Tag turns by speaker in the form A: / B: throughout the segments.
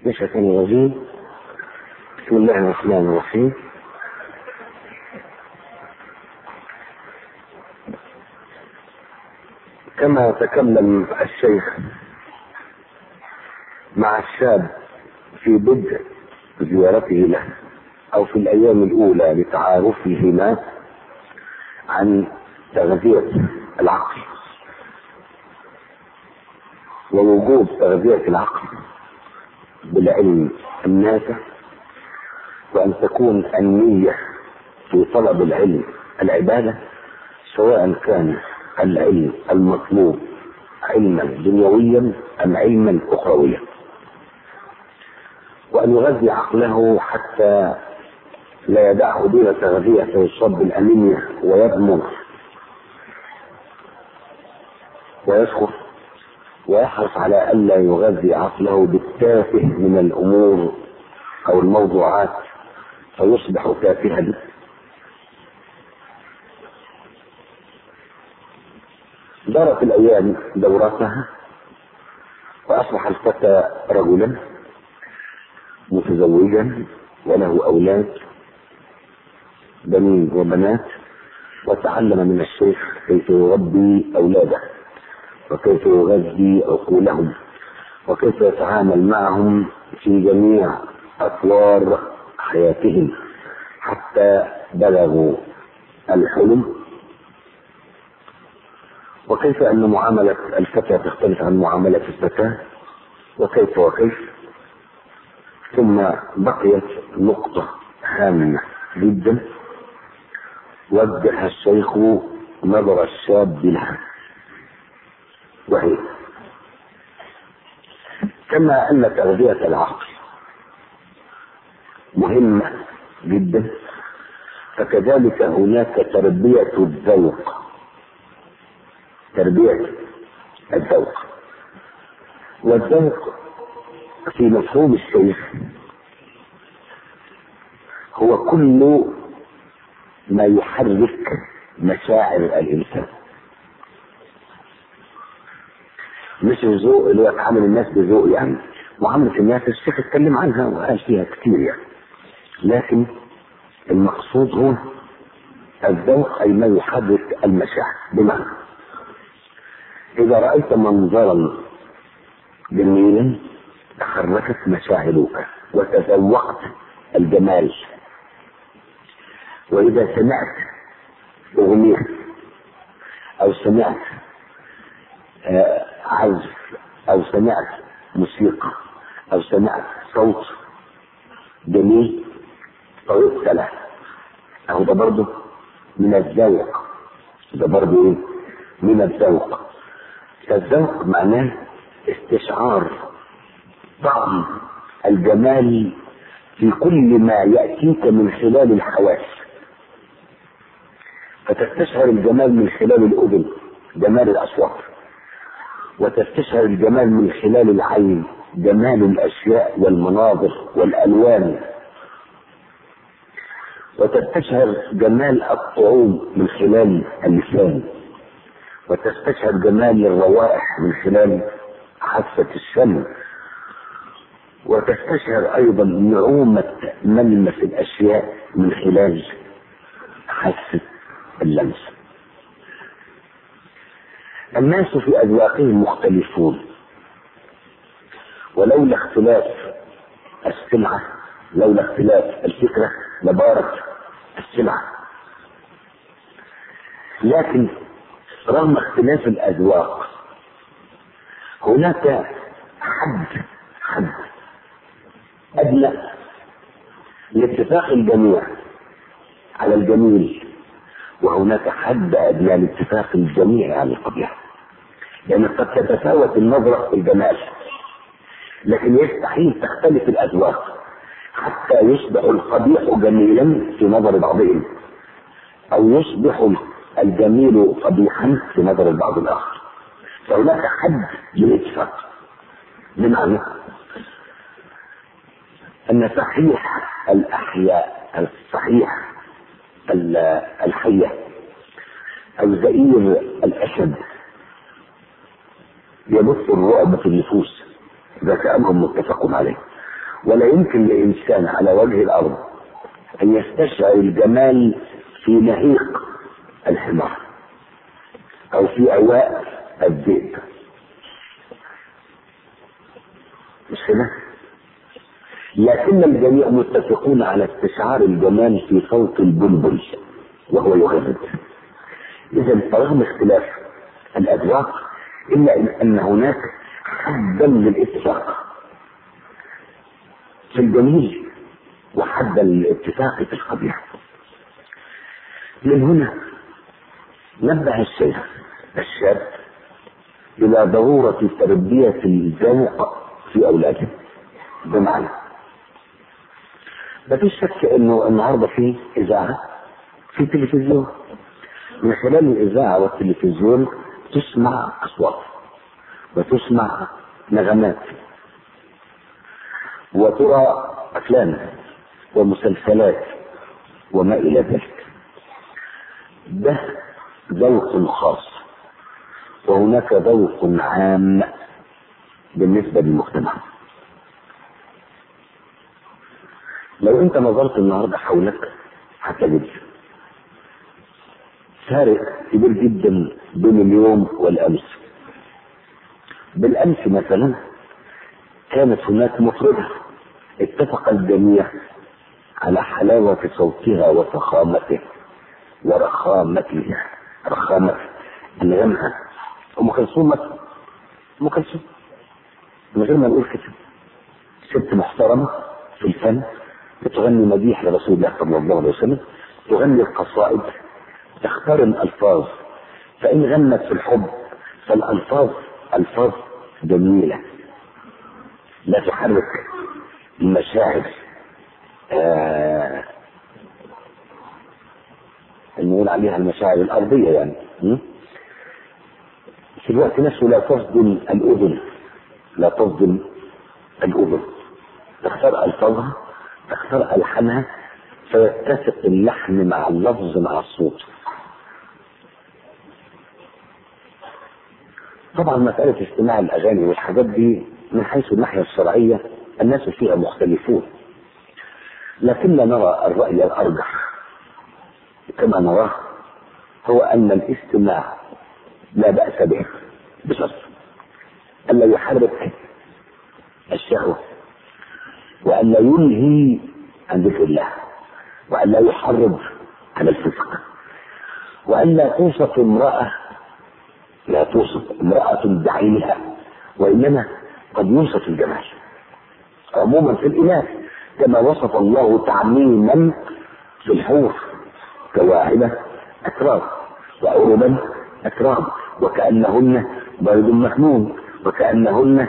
A: من الشيطان الرجيم. بسم الله الرحمن الرحيم. كما تكلم الشيخ مع الشاب في بدء زيارته له او في الايام الاولى لتعارفهما عن تغذية العقل ووجوب تغذية العقل بالعلم النافع، وان تكون النية في طلب العلم العبادة، سواء كان العلم المطلوب علما دنيويا ام علما اخرويا، وان يغذي عقله حتى لا يدعه دون تغذية فيصاب بالانيميا ويضمر ويسخر، ويحرص على الا يغذي عقله بالتافه من الامور او الموضوعات فيصبح تافها. دارت الايام دوراتها واصبح الفتى رجلا متزوجا وله اولاد بنين وبنات، وتعلم من الشيخ كيف يربي اولاده وكيف يغذي عقولهم وكيف يتعامل معهم في جميع اطوار حياتهم حتى بلغوا الحلم، وكيف ان معاملة الفتى تختلف عن معاملة الفتاة وكيف. ثم بقيت نقطة هامة جدا وجه الشيخ نظر الشاب لها، وهي كما ان تغذية العقل مهمة جدا، فكذلك هناك تربية الذوق. والذوق في مفهوم الشيخ هو كل ما يحرك مشاعر الانسان، مش الذوق اللي هو تعامل الناس بذوق، يعني معاملة الناس الشيخ اتكلم عنها وقال فيها كتير يعني، لكن المقصود هو الذوق اي ما يحرك المشاعر. بمعنى اذا رأيت منظرا جميلا تحركت مشاعرك وتذوقت الجمال، واذا سمعت اغنية او سمعت عزف او سمعت موسيقى او سمعت صوت جميل طريق له، او ده برضه من الذوق. من الذوق. الذوق معناه استشعار طعم الجمال في كل ما يأتيك من خلال الحواس، فتستشعر الجمال من خلال الأذن جمال الأصوات، وتستشعر الجمال من خلال العين جمال الأشياء والمناظر والألوان، وتستشعر جمال الطعوم من خلال اللسان، وتستشعر جمال الروائح من خلال حاسة الشم، وتستشعر أيضا نعومة ملمس الأشياء من خلال حاسة اللمس. الناس في أذواقهم مختلفون، ولولا اختلاف السمعة لولا اختلاف الفكرة لبارت السمعة، لكن رغم اختلاف الأذواق هناك حد أدنى لاتفاق الجميع على الجميل، وهناك حد أدنى لاتفاق الجميع على القبيح، لأن قد تتفاوت النظرة في الجمال، لكن يستحيل تختلف الأذواق حتى يصبح القبيح جميلا في نظر بعضهم أو يصبح الجميل قبيحا في نظر البعض الآخر، فهناك حد للاتفاق. بمعنى أن صحيح الأحياء الحية أو زئير الأسد يبث الرعب في النفوس، ذاك أمر متفق عليه. ولا يمكن لإنسان على وجه الأرض أن يستشعر الجمال في نهيق الحمار أو في أواء الذئب، مش كده؟ لكن الجميع متفقون على استشعار الجمال في صوت البلبل وهو يغرد. إذا رغم اختلاف الأذواق إلا أن هناك حدا للاتفاق في الجميل وحدا للاتفاق في القبيح. من هنا نبه الشيخ الشاب إلى ضرورة تربية الذوق في أولاده. بمعنى ما فيش شك انه النهارده في اذاعه، في تلفزيون، من خلال الاذاعه والتلفزيون تسمع اصوات وتسمع نغمات وترى افلام ومسلسلات وما الى ذلك. ده ذوق خاص، وهناك ذوق عام بالنسبه للمجتمع. لو انت نظرت النهارده حولك هتجد فارق كبير جدا بين اليوم والامس. بالامس مثلا كانت هناك مطربه اتفق الجميع على حلاوه صوتها وفخامته ورخامتها، رخامه انغامها. ام كلثوم من غير ما نقول كده، ست محترمه في الفن، بتغني مديح لرسول الله صلى الله عليه وسلم، تغني القصائد، تختار الألفاظ، فإن غنت في الحب فالألفاظ ألفاظ جميلة لا تحرك المشاعر نقول عليها المشاعر الأرضية يعني. في الوقت نفسه لا تصدم الأذن، تختار ألفاظها، تختار ألحانها، فيتسق اللحن مع اللفظ مع الصوت. طبعا مسألة استماع الأغاني والحاجات دي من حيث الناحية الشرعية الناس فيها مختلفون، لكن نرى الرأي الأرجح كما نراه هو أن الاستماع لا بأس به، بشرط ألا يحرك الشهوة، وأن لا ينهي عن ذكر الله، وأن لا يحرض على الفسق، وأن لا توصف امرأة بعينها، وإنما قد يوصف الجمال عموما في الإناث، كما وصف الله تعميما في الحور كواعبة أتراب وعربا أتراب وكأنهن بيض مكنون وكأنهن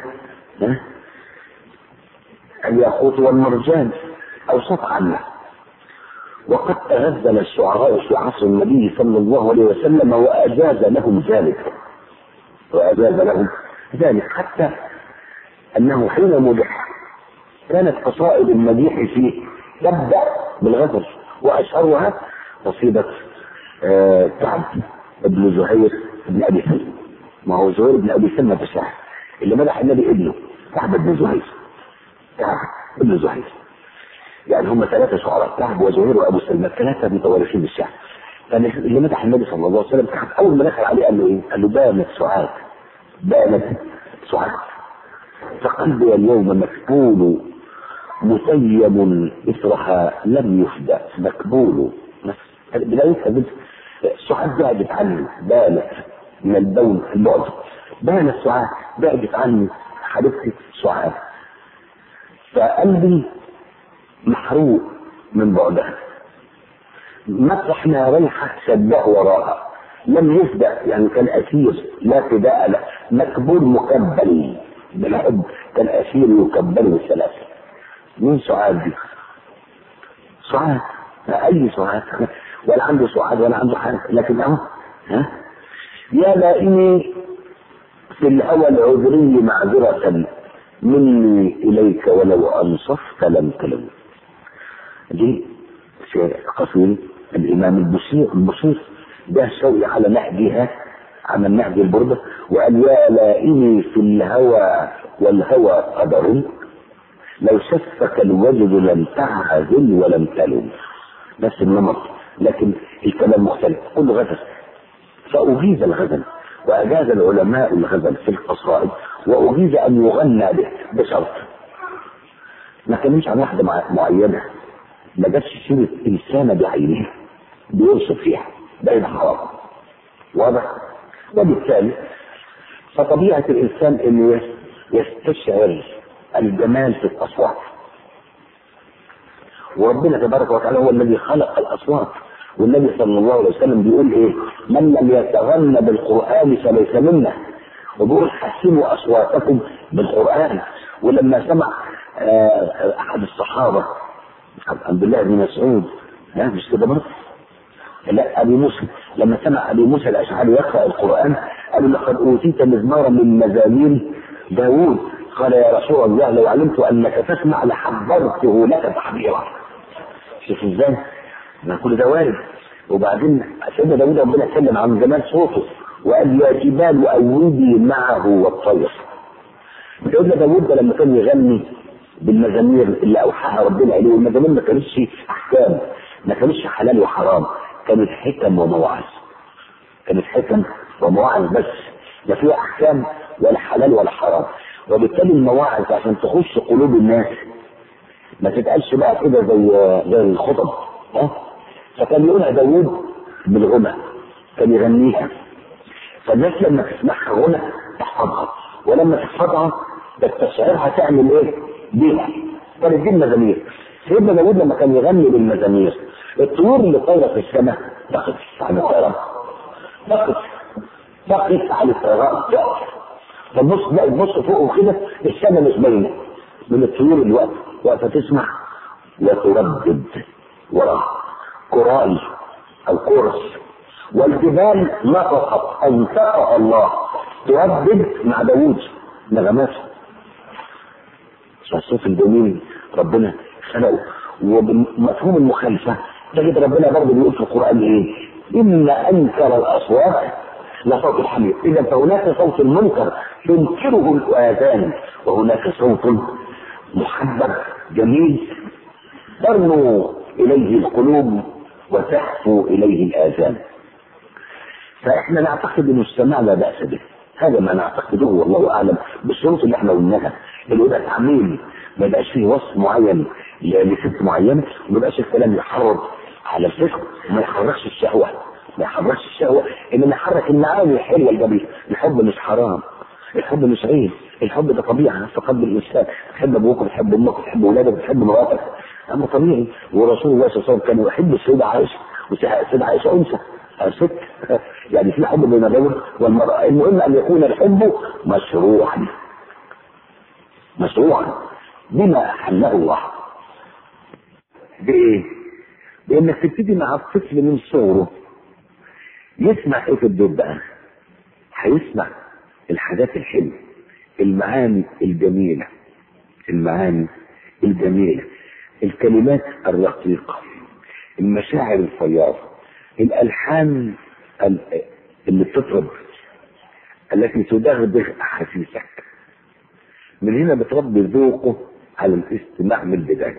A: الياقوت والمرجان، أوصف عنه. وقد تغزل الشعراء في عصر النبي صلى الله عليه وسلم وأجاز لهم ذلك حتى أنه حين مدح كانت قصائد المديح فيه تبدأ بالغزل، وأشهرها قصيدة كعب بن زهير بن أبي سلمة. ما هو زهير بن أبي سلمة الشاعر اللي مدح النبي ابنه كعب بن زهير، يعني هم ثلاثة شعراء، كعب وزهير وأبو سلمة، ثلاثة متوارثين بالشعر. فاللي مدح النبي صلى الله عليه وسلم أول ما دخل عليه قال له إيه؟ قال له بانت سعاد فقلبي اليوم مكبول مسيم إثرها لم يفدى مكبول. بدايتها بنت سعاد بعدت عني، بانت من البون البعد، بانت سعاد بعدت عني حبيبتي سعاد، فقلبي محروق من بعدها، مطرح ما ريحة سباه وراها، لم يفدأ يعني كان أسير لا فداء له، مكبول مكبل بالحب كالأسير يكبل بالسلاسل. مين سعاد دي؟ سعاد أي سعاد؟ ولا عنده سعاد ولا عنده حاجة، لكن يا لائمي في الهوى العذري معذرة مني إليك ولو أنصفت لم تلم. دي قصيدة الإمام البصير ده شوقي على نهجها، على النهج البردة، وقال يا لائمي في الهوى والهوى قدر لو شفك الوجد لم تعزل ولم تلم، نفس النمط لكن الكلام مختلف، كله غزل. فأجيز الغزل، وأجاز العلماء الغزل في القصائد، وأجيز أن يغنى به بشرط ما كانش عن واحدة معينة، ما جابش سيرة إنسانة بعينها بيوصف فيها، ده يبقى حرام. واضح؟ وبالتالي فطبيعة الإنسان إنه يستشعر الجمال في الأصوات، وربنا تبارك وتعالى هو الذي خلق الأصوات. والنبي صلى الله عليه وسلم بيقول إيه؟ من لم يتغنى بالقرآن فليس منا، وبيقول حسنوا أصواتكم بالقرآن. ولما سمع أحد الصحابة عبد الله بن مسعود، لا مش كده برضه، لا أبي موسى، لما سمع أبي موسى الأشعري يقرأ القرآن قال لقد أوتيت مزمارا من مزامير داوود. قال يا رسول الله لو علمت أنك تسمع لحضرته لك تحضيرا. شوف ازاي؟ ما كل ده وارد. وبعدين سيدنا داوود ربنا اتكلم عن جمال صوته وقال يا جبال أوبي معه والطير. سيدنا داوود لما كان يغني بالمزامير اللي أوحاها ربنا إليه، والمزامير ما كانتش أحكام، ما كانتش حلال وحرام، كانت حكم ومواعظ. كانت حكم ومواعظ بس، لا فيها أحكام ولا حلال ولا حرام. وبالتالي المواعظ عشان تخش قلوب الناس ما تتقالش بقى كده زي الخطب. فكان يقولها داوود بالغنى، كان يغنيها، فالناس لما تسمعها غنى تحفظها، ولما تحفظها تستشعرها تعمل ايه بيها. كانت دي المزامير. سيدنا داوود لما كان يغني بالمزامير الطيور اللي طايره في السماء تقف عن الطيران، تقف عن الطيران، تبص فوق كده السماء مش باينه من الطيور اللي واقفه تسمع وتردد وراء قرائي او كورس. والجبال نطقت انطقها الله تردد مع داوود نغماته. الصوت الجميل ربنا خلقه. وبمفهوم المخالفه تجد ربنا برضه بيقول في القران ايه؟ ان انكر الاصوات لصوت الحمير. اذا فهناك صوت المنكر تنكره الاذان، وهناك صوت محبب جميل ترنو اليه القلوب وتهفو اليه الاذان. فاحنا نعتقد ان السماع لا باس به، هذا ما نعتقده والله اعلم بالشروط اللي احنا قلناها، اللي يبقى تعميم، ما يبقاش فيه وصف معين لست معينه، وما يبقاش الكلام يحرض على الفكر وما يحركش الشهوه، ما يحركش الشهوه، انما يحرك المعاني الحلوه الجميله. الحب مش حرام، الحب مش عيب، الحب ده طبيعه في قلب الانسان. تحب ابوك، بتحب امك، بتحب اولادك، بتحب مراتك، امر طبيعي. ورسول الله صلى الله عليه وسلم كان يحب السيده عائشه، والسيده عائشه انثى ست، يعني في حب بين الرجل والمراه. المهم ان يكون الحب مشروعا بما احله الله. بايه؟ بانك تبتدي مع الطفل من صغره يسمع ايه في الدور بقى؟ هيسمع الحاجات الحلوه، المعاني الجميله، الكلمات الرقيقه، المشاعر الفياضه، الالحان اللي بتطرب، التي تدغدغ احاسيسك. من هنا بتربي ذوقه على الاستماع من البدايه.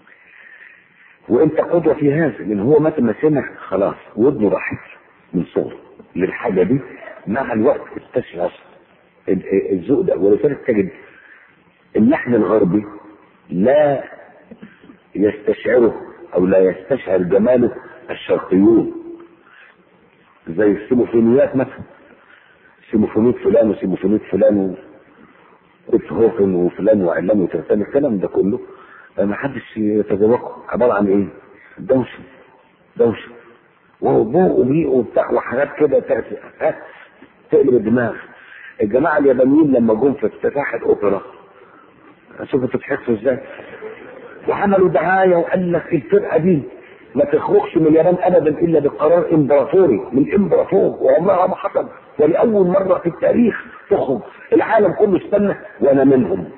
A: وانت قدوه في هذا، لان هو متى ما سمع خلاص ودنه راحت من صغره للحاجه دي، مع الوقت استشعر الذوق ده. ولذلك تجد اللحن الغربي لا يستشعره او لا يستشعر جماله الشرقيون، زي السيموفونيات مثلا، سيموفونية فلان وسيموفونية فلان وبيتهوفن وفلان وعلان وترتان، الكلام ده كله ما حدش يتذوقه. عباره عن ايه؟ دوشه وبوق وبيق وبتاع وحاجات كده تقلب الدماغ. الجماعه اليابانيين لما جم في افتتاح الاوبرا، شوفوا بتتحسوا ازاي، وعملوا دعايه وقال لك الفرقه دي ما تخرجش من اليابان ابدا الا بقرار امبراطوري من امبراطور، وعمرها ما حصل، ولاول مره في التاريخ تخرج. العالم كله استنى وانا منهم.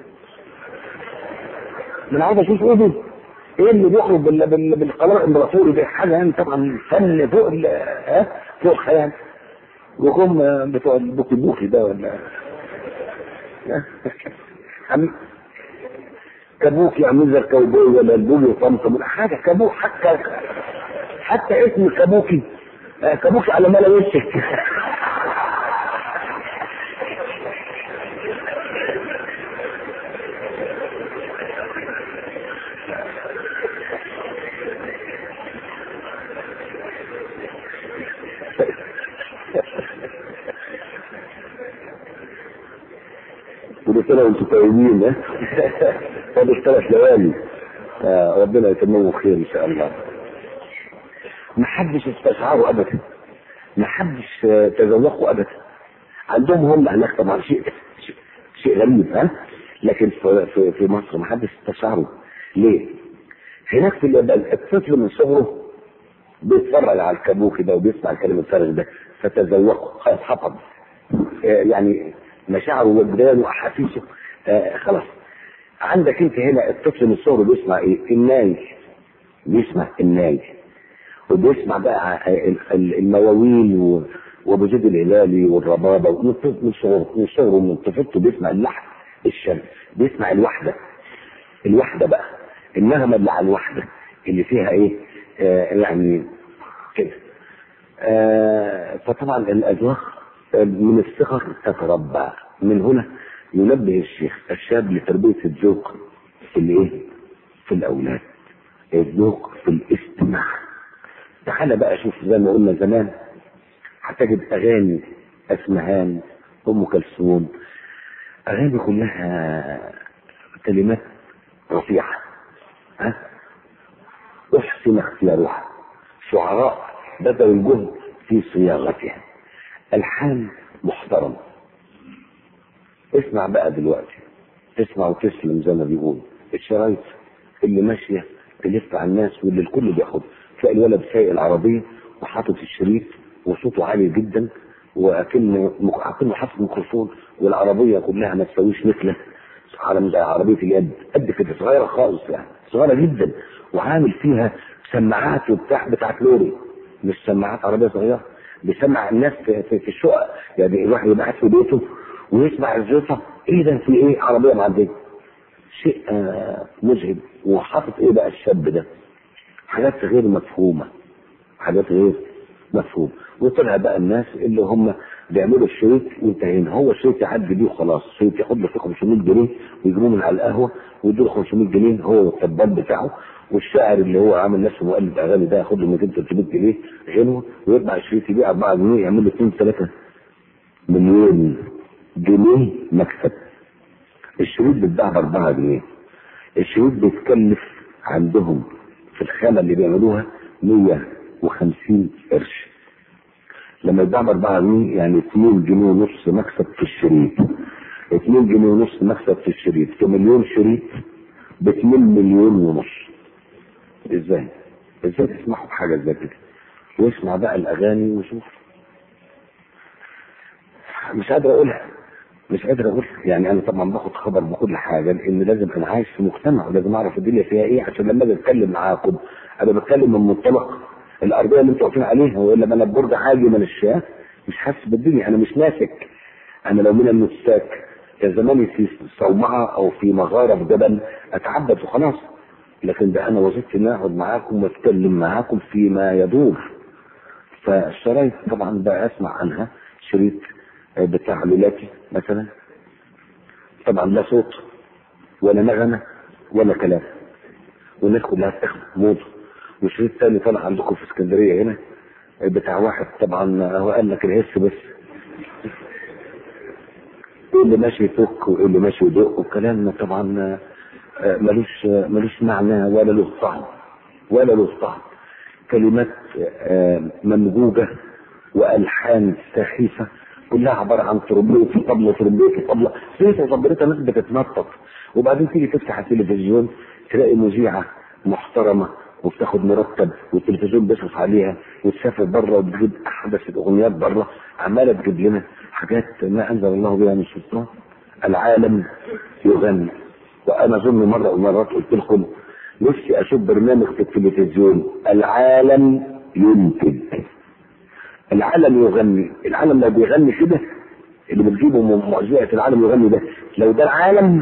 A: من عاوز اشوف ايه اللي بيخرج بالقرار الامبراطوري ده، حاجه يعني طبعا فن فوق فوق الخيال. وهم بتوع البوكي ده ولا كابوك يعمل زي الكاوبوي ولا البولي وطمطم حاجه كابوك، حتى اسم كابوكي كابوكي على ملا وشك. كل سنه وانتم طيبين. فاضل 3 ليالي ربنا يتممه خير ان شاء الله. ما حدش استشعره ابدا، ما حدش تذوقه ابدا. عندهم هم هناك طبعا شيء غريب لكن في مصر ما حدش استشعره. ليه؟ هناك في اليابان الطفل من صغره بيتفرج على الكابوكي ده وبيسمع الكلام الفارغ ده فتذوقه خلاص حفظ يعني مشاعره وجدانه واحاسيسه خلاص. عندك انت هنا الطفل من صغره بيسمع ايه؟ الناي، بيسمع الناي وبيسمع بقى المواويل وابو زيد الهلالي والربابه من صغره من طفولته بيسمع اللحن الشرقي، بيسمع الوحده بقى النغمه اللي على الوحده اللي فيها ايه يعني كده. فطبعا الاذواق من الصغر تتربى. من هنا ينبه الشيخ الشاب لتربيه الذوق في الايه؟ في الاولاد، الذوق في الاستماع. تعال بقى شوف زي ما قلنا زمان هتجد اغاني اسمهان، ام كلثوم، اغاني كلها كلمات رفيعه احسن اختيارها، شعراء بذلوا الجهد في صياغتها، الحان محترم. اسمع بقى دلوقتي، تسمع وتسلم زي ما بيقولوا. الشرايط اللي ماشيه تلف على الناس واللي الكل بياخد، تلاقي الولد سايق العربيه وحاطط الشريط وصوته عالي جدا واكنه حاطط ميكروفون والعربيه كلها ما تسويش مثله على عربيه اليد قد كده صغيره خالص يعني صغيره جدا، وعامل فيها سماعات وبتاع بتاعت لوري مش سماعات عربيه صغيره، بيسمع الناس في الشقق. يعني الواحد يبقى قاعد في بيته ويسمع الزيطه ايه ده في ايه عربيه معديه، شيء مذهل. وحاطط ايه بقى الشاب ده؟ حاجات غير مفهومه، حاجات غير مفهوم. وطلع بقى الناس اللي هم بيعملوا الشريط وانتهينا، هو الشريط يعدي بيه وخلاص، الشريط ياخد له فيه 500 جنيه ويجيبوه من على القهوه ويدوا له 500 جنيه هو والطبال بتاعه، والشاعر اللي هو عامل نفسه مؤلف اغاني ده ياخد له 200 300 جنيه غنوه، ويطبع الشريط يبيع 4 جنيه يعمل له 2 3 مليون جنيه مكسب. الشريط بيتباع ب 4 جنيه، الشريط بيتكلف عندهم في الخامه اللي بيعملوها 150 قرش. لما يتباع ب 4 جنيه يعني 2 جنيه ونص مكسب في الشريط، 2 جنيه ونص مكسب في الشريط، في مليون شريط ب 2 مليون ونص. ازاي تسمحوا بحاجه زي كده؟ واسمع بقى الاغاني وشوف. مش قادر اقولها يعني. انا طبعا باخد خبر بكل حاجه لان لازم انا عايش في مجتمع ولازم اعرف الدنيا فيها ايه، عشان لما اجي اتكلم معاكم انا بتكلم من منطلق الارضيه اللي انتوا واقفين عليها، والا انا ببرج حاجه من الشاه مش حاسس بالدنيا، انا مش ناسك. انا لو من النساك كان زماني في صومعه او في مغاره في جبل اتعبد وخلاص، لكن ده انا وظيفتي ان اقعد معاكم واتكلم معاكم فيما يدور. فالشرايط طبعا بقى اسمع عنها شريط بتاع لولاتي مثلا، طبعا لا صوت ولا نغمه ولا كلام، والناس كلها بتاخد موضه. وشريط تاني طلع عندكم في اسكندريه هنا بتاع واحد طبعا هو قال لك الهس بس، ايه اللي ماشي يفك وايه اللي ماشي يدق والكلام طبعا ملوش معنى ولا له طعم كلمات ممجوجه والحان سخيفه كلها عباره عن تربيه وطبله سيف وطبلتها ناس بتتنطط. وبعدين تيجي تفتح التلفزيون تلاقي مذيعه محترمه وبتاخد مرتب والتلفزيون بيصرف عليها وتسافر بره وتجيب احدث الاغنيات بره، عماله تجيب لنا حاجات ما انزل الله بها من سلطان. العالم يغني. وانا اظن مره ومرات قلت لكم نفسي اشوف برنامج في التلفزيون العالم ينتج، العالم يغني. العالم لو بيغني كده اللي بتجيبه من مذيعة العالم يغني ده، لو ده العالم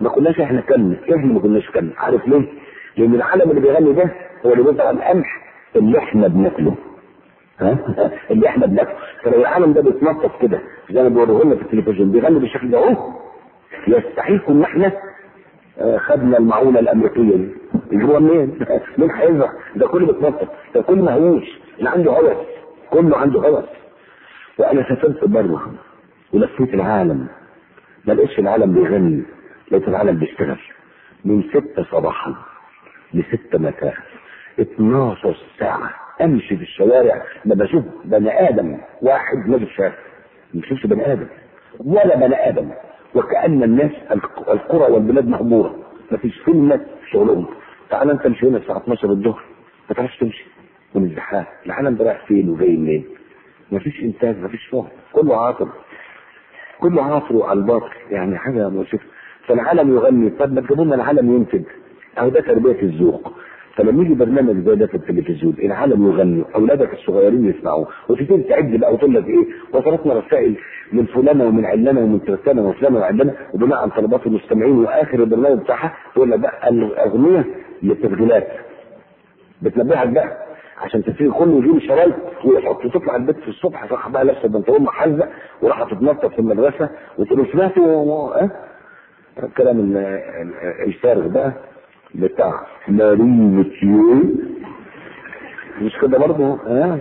A: ما كناش احنا كنا، احنا ما كناش كنا. عارف ليه؟ لان العالم اللي بيغني ده هو اللي بيطلع القمح اللي احنا بناكله. اللي احنا بناكله. فلو العالم ده بيتنطط كده زي ما بيوريه لنا في التلفزيون بيغني بالشكل ده اهو، يستحيل كنا احنا خدنا المعونه الامريكيه دي. يجيبوها منين؟ مين هيزرع؟ ده كله بيتنطط، ده كله مهووس، اللي عنده هوس، كله عنده هوس. وانا سافرت بره ولفيت العالم، ما لقيتش العالم بيغني، لقيت العالم بيشتغل من 6 صباحا ل6 مساء، 12 ساعة امشي في الشوارع ما بشوف بني ادم واحد ماشي في الشارع، ما بشوفش بني ادم ولا بني ادم، وكأن الناس القرى والبلاد مهجورة، ما فيش فيه الناس في شغلهم. تعال انت امشي هنا الساعة 12 الظهر ما تعرفش تمشي من الزحام، العالم ده رايح فين وجاي منين؟ ما فيش انتاج، ما فيش شغل، كله عاطل، كله عاطل على الباطل، يعني حاجة مؤسفة. فالعالم يغني، طب ما تجيبوا لنا العالم ينتج، اهو ده تربية الذوق. فلما يجي برنامج زي ده في التلفزيون العالم يغني، اولادك الصغيرين يسمعوه، وتبتدي تعد بقى وتقول لك ايه؟ وصلتنا رسائل من فلانه ومن علانه ومن تركانه وفلانه وعلانه وبناء عن طلبات المستمعين، واخر البرنامج بتاعها تقول لك بقى الاغنيه للتسجيلات بتنبهك بقى عشان تبتدي كله يجيب شرايط ويحط، تطلع البيت في الصبح صح بقى لابسه بنطلون محزق وراح تتنطط في المدرسه وتقول سمعتوا الكلام الفارغ بقى بتاع مارين متيو، مش كده برضه؟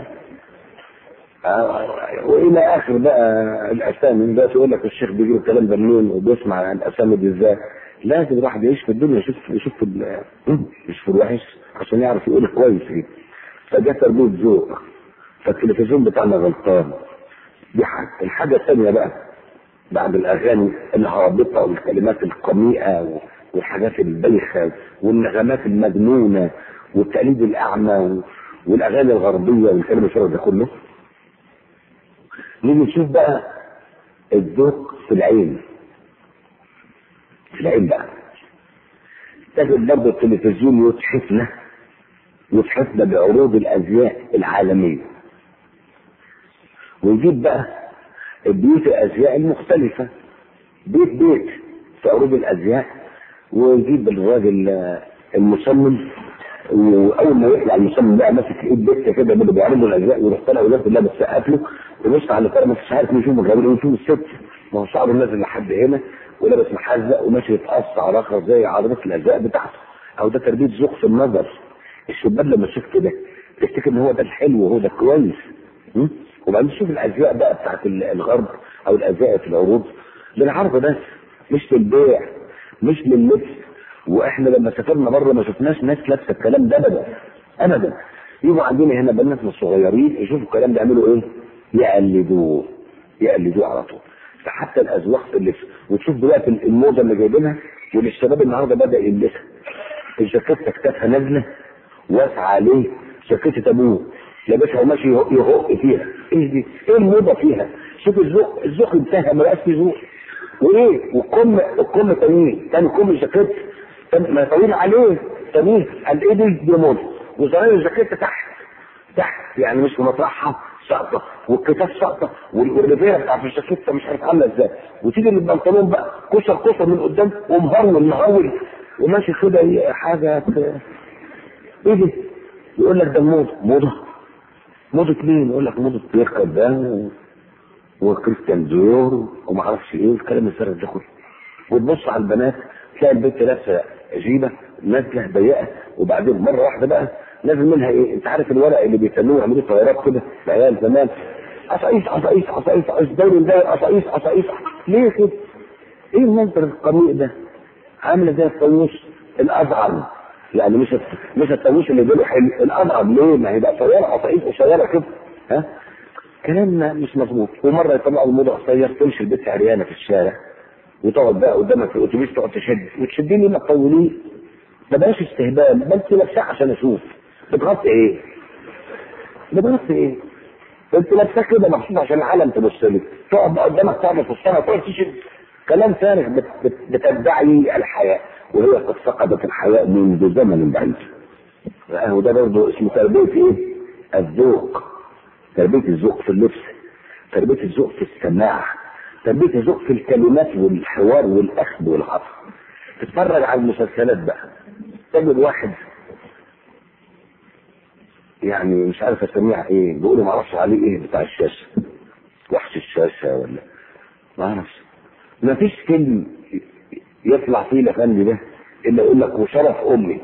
A: والى اخر بقى الاسامي ده تقول لك الشيخ بيجيب الكلام ده منين وبيسمع عن الاسامي دي ازاي؟ لازم الواحد يعيش في الدنيا يشوف في الوحش عشان يعرف يقول كويس ايه. فده تربيه ذوق. فالتلفزيون بتاعنا غلطان. دي حاجه. الحاجه الثانيه بقى بعد الاغاني الهابطه والكلمات القميئه والحاجات البايخه والنغمات المجنونه والتقليد الاعمى والاغاني الغربيه والكلام الفارغ ده كله، نيجي نشوف بقى الذوق في العين. في العين بقى تجد برضه التلفزيون يتحفنا بعروض الازياء العالميه، ويجيب بقى بيوت الازياء المختلفه، بيت في عروض الازياء، ويجيب الراجل المصمم، واول ما يطلع المصمم بقى ماسك ايد بيت كده اللي بيعرضوا الازياء ويروح طالع والناس كلها بتسقف له ويبص على الفرق، ما فيش عارف يشوف الراجل ويشوف الست، ما هو شعره نازل لحد هنا ولابس محزق وماشي يتقص على اخر زي عرضات الازياء بتاعته. او ده تربيه ذوق في النظر. الشباب لما تشوف كده تفتكر ان هو ده الحلو وهو ده كويس. وبعدين تشوف الازياء بقى بتاعت الغرب او الازياء في العروض للعرض بس، مش للبيع، مش لللبس. واحنا لما سافرنا بره ما شفناش ناس لابسه الكلام ده ابدا. يجوا عندنا هنا بناتنا الصغيرين يشوفوا الكلام ده يعملوا ايه؟ يقلدوه على طول. فحتى الاذواق في اللبس، وتشوف دلوقتي الموضه اللي جايبينها واللي الشباب النهارده بدا يلبسها، الجاكيته كتافها نازله واسعه عليه، جاكيته ابوه لابسها وماشي يهق فيها. ايه دي؟ ايه الموضه فيها؟ شوف الذوق انتهى، ما بقاش في ذوق. وايه؟ والكم تاني كم الجاكيت ما طويل عليه تاني، قال ايه دي موضه، وزراير الجاكيته تحت يعني مش في مطرحها ساقطه، والكتاف ساقطه، والريفيره بتاعت الجاكيته مش عارف عامله ازاي، وتيجي البنطلون بقى كسر من قدام ومهول وماشي كده حاجه ايه دي؟ يقول لك ده موضه مين؟ يقول لك موضه بيركب ده وكريستيان ديور وما اعرفش ايه الكلام الفارغ ده كله. وتبص على البنات تلاقي البنت لابسه جيبه نازله ضيقه، وبعدين مره واحده بقى نازل منها ايه؟ انت عارف الورق اللي بيسموه يعملوا طيارات كده العيال زمان، قصايص دوري قصايص. ليه كده؟ ايه المنظر القميء ده؟ عامله زي الطاووس الاضعر، يعني مش الطاووس اللي جاله حلو، الاضعر. ليه؟ ما هي بقى طياره قصايص قصيره كده. كلام مش مظبوط. ومره يطلعوا الموضه قصير تمشي البنت عريانه في الشارع وتقعد بقى قدامك في الاتوبيس تقعد وتشدني ما تطوليه. ما بقاش استهبال، بس لابساه عشان اشوف بتغطي ايه؟ انت لابساه كده مخصوص عشان العالم تبص لك، تقعد بقى قدامك تعمل في الصلاه تقعد تشد كلام فارغ. بتدعي الحياء وهي قد فقدت الحياء منذ زمن بعيد. وده برضه اسمه تربيه ايه؟ الذوق. تربيه الذوق في اللبس، تربيه الذوق في السماع، تربيه الذوق في الكلمات والحوار والاخذ والعطف، تتفرج على المسلسلات بقى، تجد واحد يعني مش عارف اسميها ايه، بيقولوا ما اعرفش عليه ايه، بتاع الشاشه، وحش الشاشه ولا ما اعرفش. ما فيش فيلم يطلع فيه الافندي ده الا يقول لك وشرف امي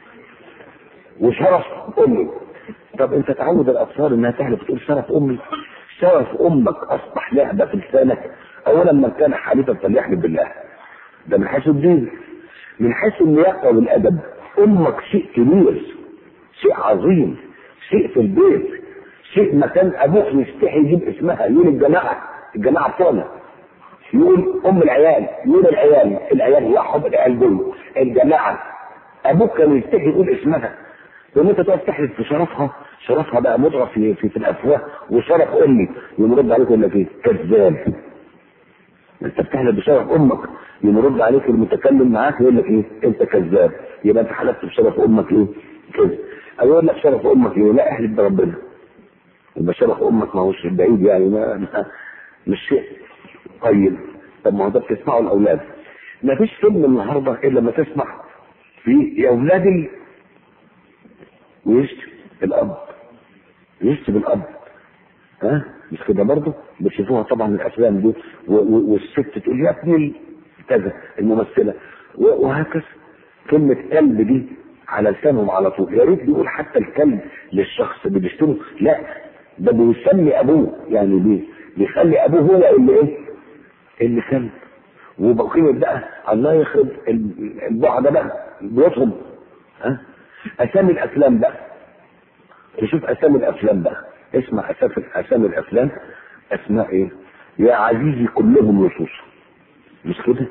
A: وشرف امي. طب انت تعود الاطفال انها تحلف تقول شرف امي؟ شرف امك اصبح لعبه في لسانك. اولا من كان حالفا فليحلف بالله، ده من حيث الدين. من حيث اللياقه والادب، امك شيء كبير، شيء عظيم، شيء في البيت، شيء مكان ابوك يستحي يجيب اسمها، يقول الجماعه بتوعنا، يقول ام العيال، يقول العيال هي حب العيال دول الجماعه. ابوك كان يستحي يقول اسمها، لما انت تقف تحلف في شرفها بقى مضغط في الافواه، وشرف امي يمرد عليك يقول لك ايه؟ كذاب. انت بتحلف بشرف امك، يمرد عليك المتكلم معاك يقول لك ايه؟ انت كذاب. يبقى انت حلفت بشرف امك ايه؟ كذب. او يقول لك شرف امك ايه؟ لا احلف بربنا. يبقى شرف امك ما هوش بعيد يعني، مش شيء طيب. طب ما هو ده بتسمعه الاولاد. ما فيش فيلم النهارده الا لما تسمع في يا اولادي ويشتم الاب، يشتم الاب. مش كده برضه؟ بتشوفوها طبعا الافلام دي، والست تقول يا ابني كذا الممثله، وهكذا. كلمه كلب دي على لسانهم على طول. يا ريت بيقول حتى الكلب للشخص اللي بيشتمه، لا ده بيسمي ابوه، يعني بيخلي ابوه هو اللي ايه؟ اللي كلب. وبقيمه بقى الله يخرب البعد بقى بيطلب. اسامي الافلام بقى، تشوف اسامي الافلام بقى، اسمع اسامي الافلام، اسماء ايه؟ يا عزيزي كلهم لصوص، مش كده؟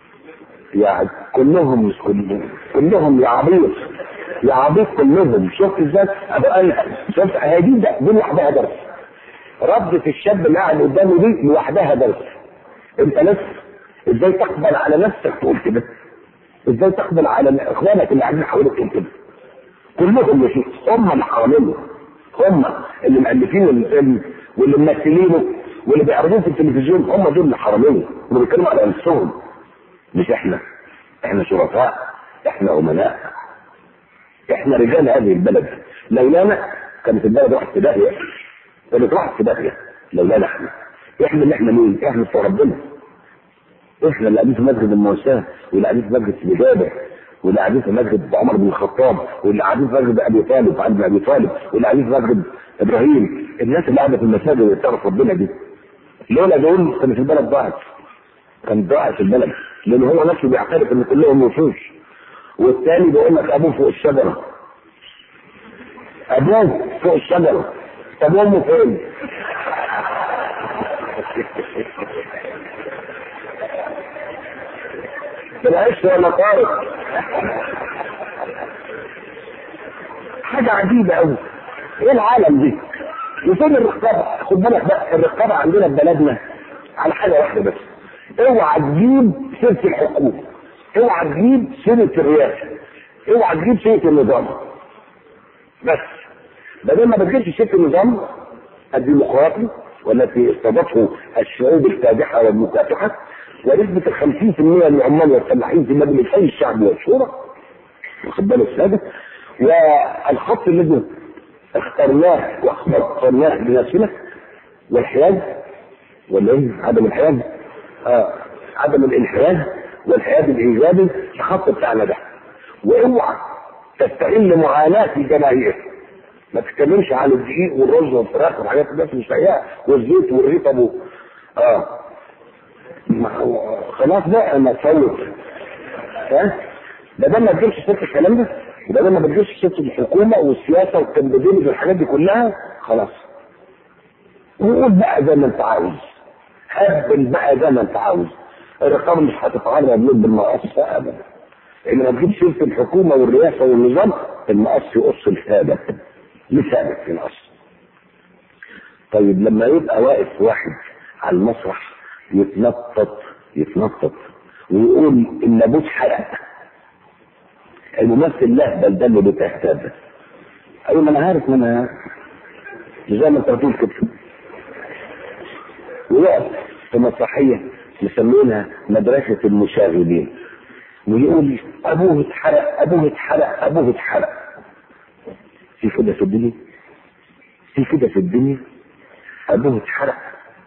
A: كلهم، مش كلهم يا عبيط، يا عبيط كلهم. شفت ازاي؟ شفت هي دي لوحدها درس. ردة الشاب اللي قاعد قدامي دي لوحدها درس. انت لسه ازاي تقبل على نفسك تقول كده؟ ازاي تقبل على اخوانك اللي قاعدين حواليك تقول كده؟ كلهم يا شيخ، هم اللي حوالينه، هم اللي مؤلفين الفيلم واللي ممثلينه واللي بيعرضوه في التلفزيون، هم دول اللي حوالينه، هم بيتكلموا على نفسهم مش احنا. احنا شرفاء، احنا امناء، احنا رجال هذه البلد. لولانا كانت البلد راحت في داهيه، كانت راحت في داهيه لولانا احنا. احنا اللي احنا مين؟ احنا بتوع ربنا. احنا اللي قاعدين في مسجد المواساة، واللي قاعدين في مسجد سيدي جابر، واللي قاعدين في مسجد عمر بن الخطاب، واللي قاعدين في مسجد ابي طالب وعبد ابي طالب، واللي قاعدين في مسجد ابراهيم. الناس اللي قاعده في المساجد اللي تعرف ربنا دي، لولا دول كانت البلد ضاعت، كان ضاعت البلد، لان هو نفسه بيعترف ان كلهم وشوش. والثاني بيقول لك ابوه فوق الشجره، ابوه فوق الشجره، طب امه فين؟ بالعيش ولا طارق. حاجه عجيبه قوي، ايه العالم دي؟ وفين الرقابه؟ خد بالك بقى، الرقابه عندنا في بلدنا على حاجه واحده بس، اوعى تجيب سيره الحكومه، اوعى تجيب سيره الرئاسه، اوعى تجيب سيره النظام. بس بدل ما بتجيبش سيره النظام الديمقراطي والتي استضافه الشعوب الكادحه والمكافحه، ونسبه 50% من العمال والفلاحين في مجلسي الشعب والشورى، واخد بالك السادة، والخط الذي اخترناه واخترناه بنفسنا، والحياد ولا ايه؟ عدم الحياد، عدم الانحياز والحياد الايجابي، الخط بتاعنا ده. واوعى تستغل معاناه الجماهير، ما تتكلمش عن الدقيق والرز والفراخ والحاجات الناس مش لاقيها، والزيت والريط ابو خلاص بقى ما تفوت. بدل ما تجيبش سيره الكلام ده، بدل ما تجيبش سيره الحكومه والسياسه والتنبيذ والحاجات دي كلها، خلاص وقول بقى زي ما انت عاوز، هبل بقى زي ما انت عاوز. الرقابه مش هتتعرض لك بالمقص ابدا. ان ما تجيبش سيره الحكومه والرئاسه والنظام، المقص يقص الساده لسانك في الأصل. طيب لما يبقى واقف واحد على المسرح يتنطط ويقول النابوت حرق، الممثل لهبل ده اللي بتهتاب، ايوه ما انا عارف، ما انا زي ما انت بتقول كده. ويقف في مسرحيه مسمينها مدرسه المشاغبين، ويقول ابوه اتحرق ابوه اتحرق ابوه اتحرق. في كده في الدنيا؟ في كده في الدنيا؟ ابوه اتحرق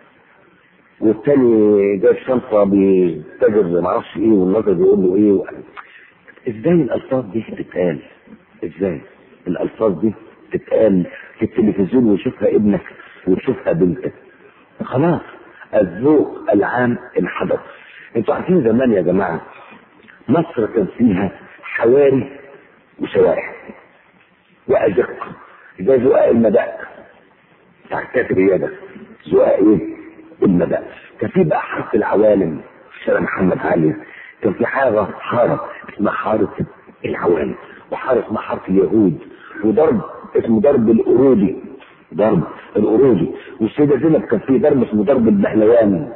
A: والتاني جايب شنطه بيتاجر معرفش ايه والناظر بيقول له ايه ازاي الالفاظ دي تتقال؟ ازاي الالفاظ دي تتقال في التلفزيون ويشوفها ابنك وتشوفها بنتك؟ خلاص الذوق العام انحدر. انتوا عارفين زمان يا جماعه مصر كان فيها حواري وشوارع وازقه زي زقاق المدق بتاع كاتب رياضه. زقاق ايه؟ المدق. كان في بقى حاره العوالم في شارع محمد علي. كان في حاره اسمها حاره العوالم وحاره اسمها حاره اليهود وضرب اسمه ضرب القرودي. ضرب القرودي. والسيده زينب كان في ضرب اسمه ضرب البهلوان.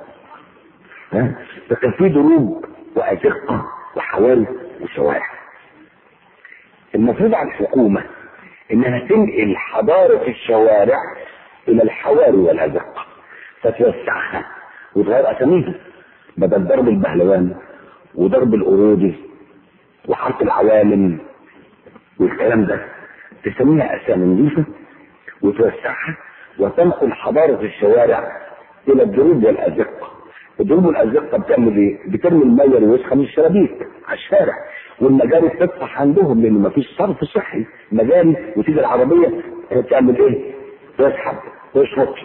A: فكان في ضروب وازقه وحوالي وشوارع. المفروض على الحكومه انها تنقل حضاره الشوارع الى الحواري والازقه فتوسعها وتغير اساميها بدل ضرب البهلوان وضرب القرودي وحاره العوالم والكلام ده، تسميها اسامي نظيفه وتوسعها وتنقل حضاره الشوارع الى الضروب والازقه. الضروب والازقه بتعمل ايه؟ بترمي الميه الوسخه من الشبابيك على الشارع والمجاري بتفتح عندهم لان مفيش صرف صحي. مجاري وتيجي العربيه تعمل ايه؟ تسحب تشفط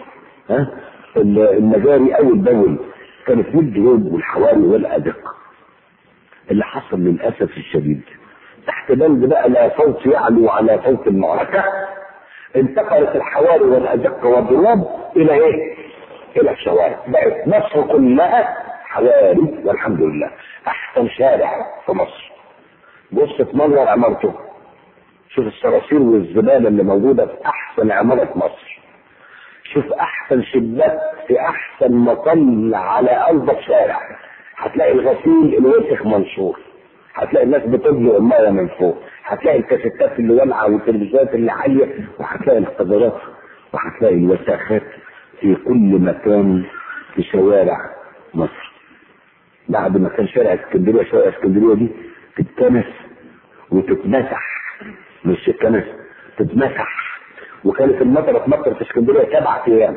A: المجاري اول باول. كانت في الضروب والحواري والازقه. اللي حصل للاسف الشديد تحت بند بقى لا صوت يعلو على صوت المعركه انتقلت الحواري والازقه والضروب الى ايه؟ الى الشوارع. بقت مصر كلها حواري والحمد لله. احسن شارع في مصر بص تمنظر عمارته، شوف الصراصير والزباله اللي موجوده في احسن عماره مصر، شوف احسن شباك في احسن مطل على انظف شارع، هتلاقي الغسيل الوسخ منشور، هتلاقي الناس بتبلغ الميه من فوق، هتلاقي الكاسيتات اللي والعه والتلفزيونات اللي عاليه، وهتلاقي القذرات وهتلاقي الوساخات في كل مكان في شوارع مصر. بعد ما كان شارع اسكندريه دي تتكنس وتتمسح، مش تتكنس تتمسح. وكانت المطره تمطر في اسكندريه 7 ايام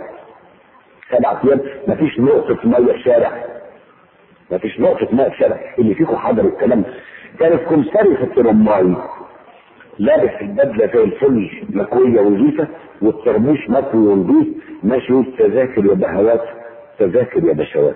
A: مفيش نقطه ميه في الشارع، مفيش نقطه ميه في الشارع. اللي فيكم حضر الكلام كانت كمساري في الترماي لابس البدله زي الفل مكويه ونظيفه والطربوش مكوي ونظيف ماشي تذاكر يا بهوات تذاكر يا بشوات.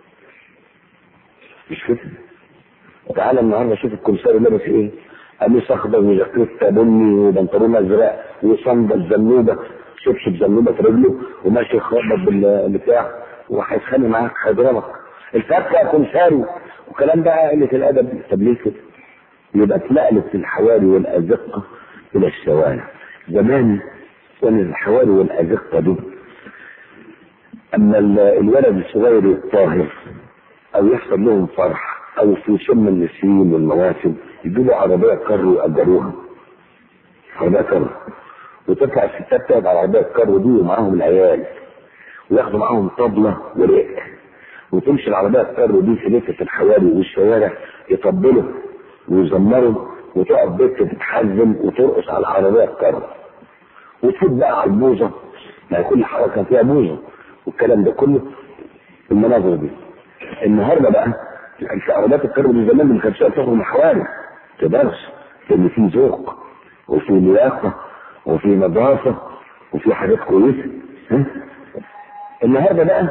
A: مش كده؟ تعالى النهارده شوف الكمساري لابس ايه؟ قميص اخضر وجاكيته بني وبنطلون ازرق وصندل زنوبه شبشب زنوبه في رجله وماشي خابط بالبتاع وهيتخانق معاك هيضربك. الفرق كمساري وكلام بقى قله الادب. طب ليه كده؟ يبقى اتنقلت الحواري والازقه الى الشوارع. زمان كان الحواري والازقه دي اما الولد الصغير الطاهر او يحصل لهم فرح او في شم النسيم والمواسم يجيبوا عربيه كر ويأجروها عربيه كر وتطلع الستات تقعد على عربيه الكر دي ومعاهم العيال وياخدوا معاهم طبله ورق وتمشي العربيه الكر دي في لفه الحواري والشوارع يطبلوا ويزمروا وتقف بنت تتحزم وترقص على العربيه الكر وتفوت بقى على البوظه. يعني كل حاره كان فيها بوظه والكلام ده كله المناظر دي. النهارده بقى في عربيات الكر دي زمان ما كانتش تخرج من الحواري تدرس لان في ذوق وفي لياقه وفي نظافه وفي حاجات كويسه. النهارده بقى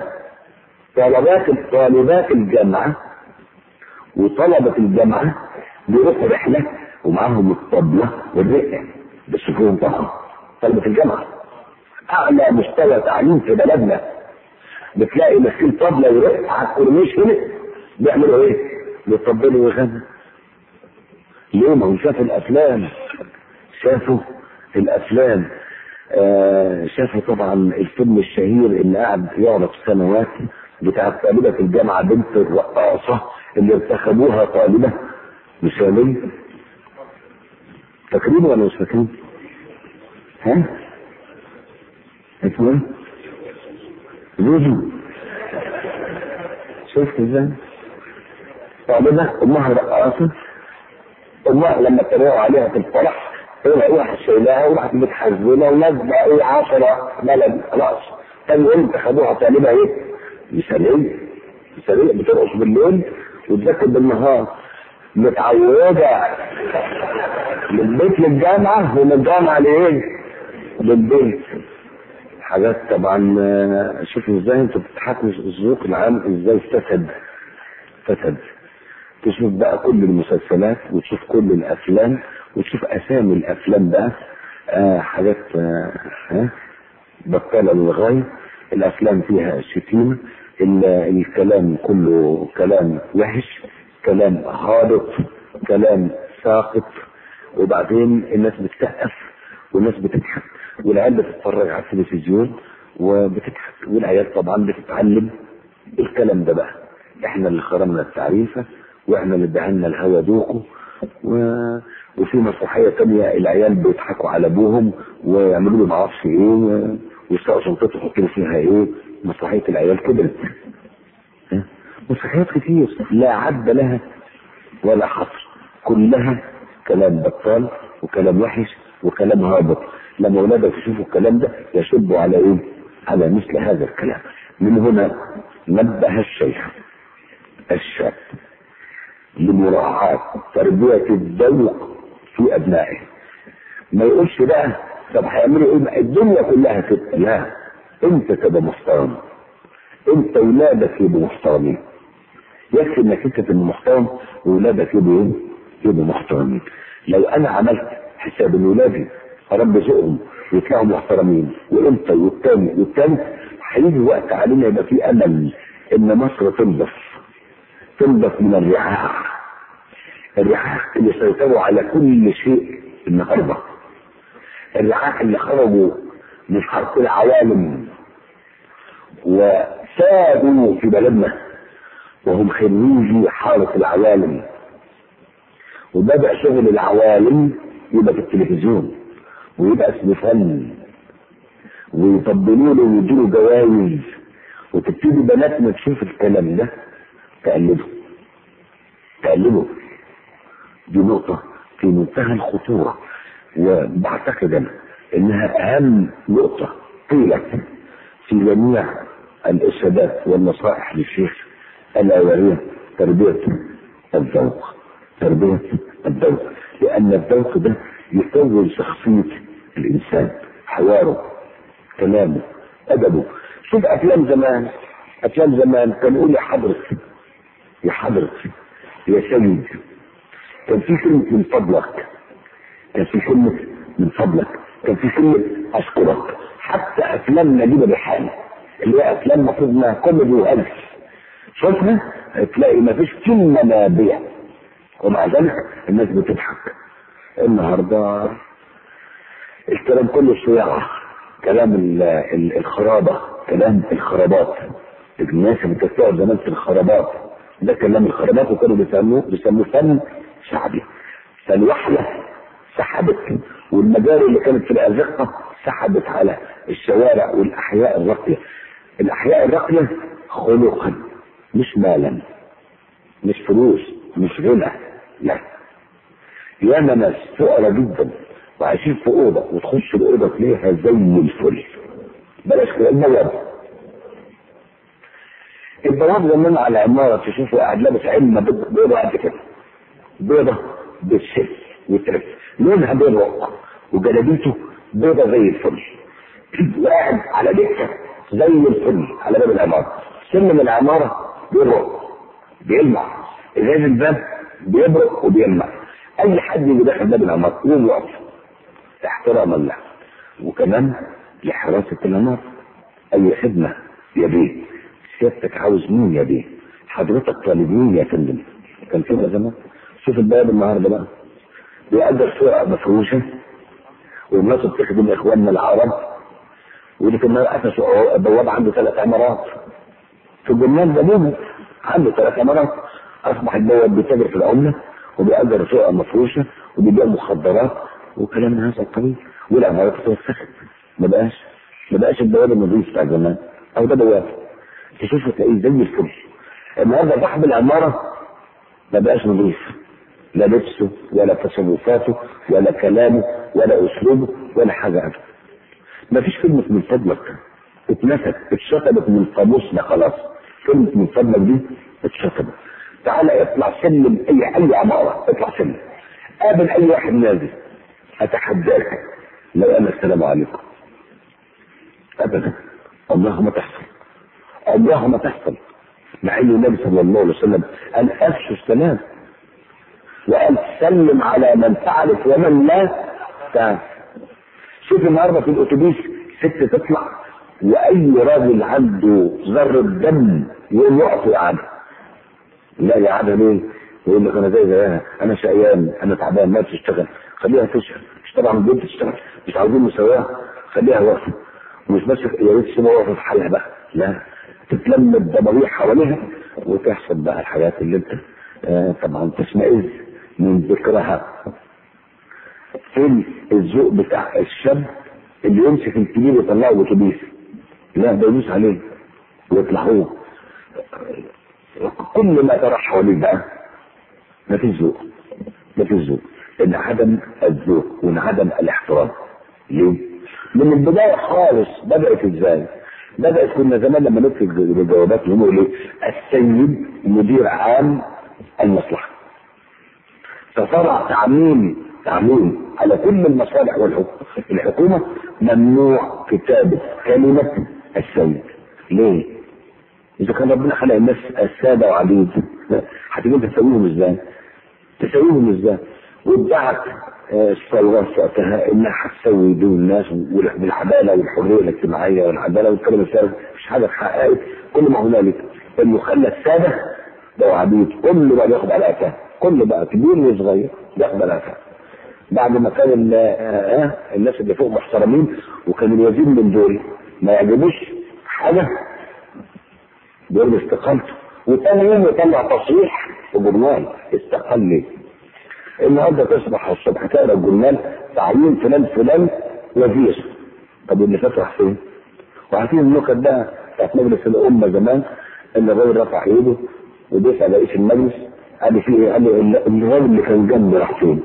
A: طالبات الجامعه وطلبه الجامعه بيروحوا رحله ومعاهم الطبله والرقه بس فيهم طبعا طلبه الجامعه اعلى مستوى تعليم في بلدنا. بتلاقي ماسكين طبله ورقه على الكورنيش هنا بيعملوا ايه؟ بيطبلوا ويغنوا. ليه؟ ما هم شافوا الافلام شافوا طبعا الفيلم الشهير اللي قعد يعرض سنوات بتاع طالبة الجامعة بنت الرقاصة اللي ارتخبوها طالبة مثالية. فاكرين ولا مش فاكرين؟ اسمه ايه؟ زوزو. شفت ازاي؟ طالبة امها رقاصة امها لما اتريقوا عليها في الفرح واحد شايلاها وراحت متحزنه ونازله 10 بلد خلاص. تاني يوم خدوها تقلبها مثاليه بترقص بالليل وتذاكر بالنهار، متعوده من البيت للجامعه ومن الجامعه للبيت. حاجات طبعا. شوفوا ازاي انتوا بتضحكوا، الذوق العام ازاي فسد. تشوف بقى كل المسلسلات وتشوف كل الافلام وتشوف اسامي الافلام بقى حاجات بطالة للغاية. الافلام فيها شتيمة، الكلام كله كلام وحش، كلام هابط، كلام ساقط، وبعدين الناس بتسقف والناس بتضحك والعيال بتتفرج على التلفزيون وبتضحك، والعيال طبعا بتتعلم الكلام ده. بقى احنا اللي خرمنا التعريفة واحنا اللي ادعنا الهوى دوقه. وفي مسرحيه ثانيه العيال بيضحكوا على ابوهم ويعملوا له ما اعرفش ايه ويسرقوا شنطته يحطوا فيها ايه. مسرحيه العيال كبرت. مسرحيات كتير لا عد لها ولا حصر، كلها كلام بطال وكلام وحش وكلام هابط. لما اولادك يشوفوا الكلام ده يشبوا على على مثل هذا الكلام. من هنا نبه الشيخ الشاب لمراعاة تربية الذوق في أبنائه. ما يقولش بقى طب هيعملوا ايه؟ الدنيا كلها كده. لا، انت تبقى محترم، انت ولادك يبقوا محترمين. يكفي انك انت تبقى محترم وولادك يبقوا محترمين. لو انا عملت حساب ان ولادي رب ذوقهم ويطلعوا محترمين وانت والتاني هيجي وقت علينا يبقى في امل ان مصر تنضف من الرعاع اللي سيطروا على كل شيء النهارده. الرعاع اللي خرجوا من حرق العوالم وسادوا في بلدنا وهم خريجي حرق العوالم، وبدأ شغل العوالم يبقى في التلفزيون ويبقى اسم فن ويطبلوا له ويديله جوائز، وتبتدي بناتنا تشوف الكلام ده تقلده. دي نقطة في منتهى الخطورة، وبعتقد أنا إنها أهم نقطة قيلت في جميع الإرشادات والنصائح للشيخ، ألا وهي تربية الذوق. لأن الذوق ده يكون شخصية الإنسان، حواره، كلامه، أدبه. شوف أفلام زمان كان يقول يا حضرتك يا سيد، كان في كلمة من فضلك، كان في كلمة أشكرك. حتى أفلام نجيبة بحالة اللي هي أفلام مفروض انها كوميدي وهلس، شوفها تلاقي ما فيش كلمة نابية، ومع ذلك الناس بتضحك. النهارده الكلام كله صياعة، كلام الخرابة، كلام الخرابات. الناس اللي كانت تقعد زمان في الخرابات ده كلام الخرابات، وكانوا بيسموه فن شعبي. فالوحلة سحبت، والمجاري اللي كانت في الأزقة سحبت على الشوارع والأحياء الراقية. الأحياء الراقية خلقا مش مالا، مش فلوس، مش غنى، لا. ياما ناس فقراء جدا وعايشين في أوضة وتخش الأوضة تلاقيها زي الفل. بلاش كده البواب زمان على عمارة تشوفه قاعد لابس علمة بيضة قد كده، بيضة بالشف وترك، لونها بيضة وجلابيته بيضة زي الفل، وقاعد على دكة زي الفل على باب العمارة. سلم العمارة بيلمع، ازاز الباب بيبرق وبيلمع. اي حد يجي داخل باب العمارة يقوم يقف احتراما له، وكمان لحراسة العمارة. اي خدمة يا بيه، سيادتك عاوز مين يا بيه، حضرتك طالب مين يا فندم. كان كده زمان. شوف الباب النهارده بقى بيقدر سرعة مفروشة، والناس بتخدم اخواننا العرب، واللي كان قفش بواب عنده 3 عمارات في الجنان ده، عنده 3 عمارات. اصبح البواب بيتاجر في العمله وبيقدر سرعة مفروشه وبيبيع مخدرات وكلام من هذا القبيل، والعمارات اتوسخت. ما بقاش البواب النظيف بتاع زمان، او ده بواب تشوفه تلاقيه زي الفل. النهارده صاحب العماره ما بقاش نظيف، لا لبسه ولا تصرفاته ولا كلامه ولا اسلوبه ولا حاجه ابدا. ما فيش كلمه من فضلك اتنست، اتشطبت من قاموسنا خلاص. كلمه من فضلك دي اتشطبت. تعالى اطلع سلم اي عماره، اطلع سلم قابل اي واحد نازل، اتحداك لو قال السلام عليكم. ابدا، اللهم تحصل، اللهم تحصل. مع ان النبي صلى الله عليه وسلم قال افشوا السلام، وقال سلم على من تعرف ومن لا تعرف. شوف النهارده في الاتوبيس ست تطلع واي راجل عنده ذره دم يقوم يقف يقعد. لا يقعدها ليه؟ يقول لك انا زيها، انا شقيان، انا تعبان، ما بتشتغل، خليها تشتغل. مش طبعا البنت تشتغل، مش عاوزين مساواه، خليها واقفه. ومش بس يا ريت تسيبها واقفه في حالها بقى، لا، تتلم الضبابيع حواليها وتحصل بقى الحاجات اللي انت طبعا تشمئز من ذكرها. فين الذوق بتاع الشاب اللي يمسك الكبير ويطلعه الاتوبيس؟ لا، ده يدوس عليه ويطلعوه. كل ما ترى حواليك بقى ما فيش ذوق، ما فيش ذوق، ان عدم الذوق وانعدم الاحترام. ليه؟ من البدايه خالص بدات ازاي؟ بدات كنا زمان لما نكتب الجوابات نقول ايه؟ السيد مدير عام المصلحه. فصار تعميم على كل المصالح والحكومه ممنوع كتابه كلمه السيد. ليه؟ اذا كان ربنا خلق الناس الساده وعبيد، هتيجي انت تسويهم ازاي؟ تسويهم ازاي؟ وادعت الثوره وقتها انها هتسوي دول الناس بالعداله والحريه الاجتماعيه والعداله والكلام الفارغ، مش حاجه اتحققت. كل ما هنالك انه خلى الساده بقوا عبيد، كل بقى بياخد على قفاه، كل بقى كبير وصغير بياخد على قفاه. بعد ما كان الناس اللي فوق محترمين، وكان الوزير من دول ما يعجبوش حاجه بيقول استقالته، وثاني يوم يطلع تصريح في جورنال استقال ليه. النهارده تصبح الصبح تقرا الجورنال تعيين فلان وزير. طب اللي فات راح فين؟ وعارفين النكت ده بتاعت مجلس الامه زمان، ان الراجل رفع ايده وبيسال رئيس المجلس قال لي فيه ايه؟ قال له الراجل اللي كان جنبي راح فين؟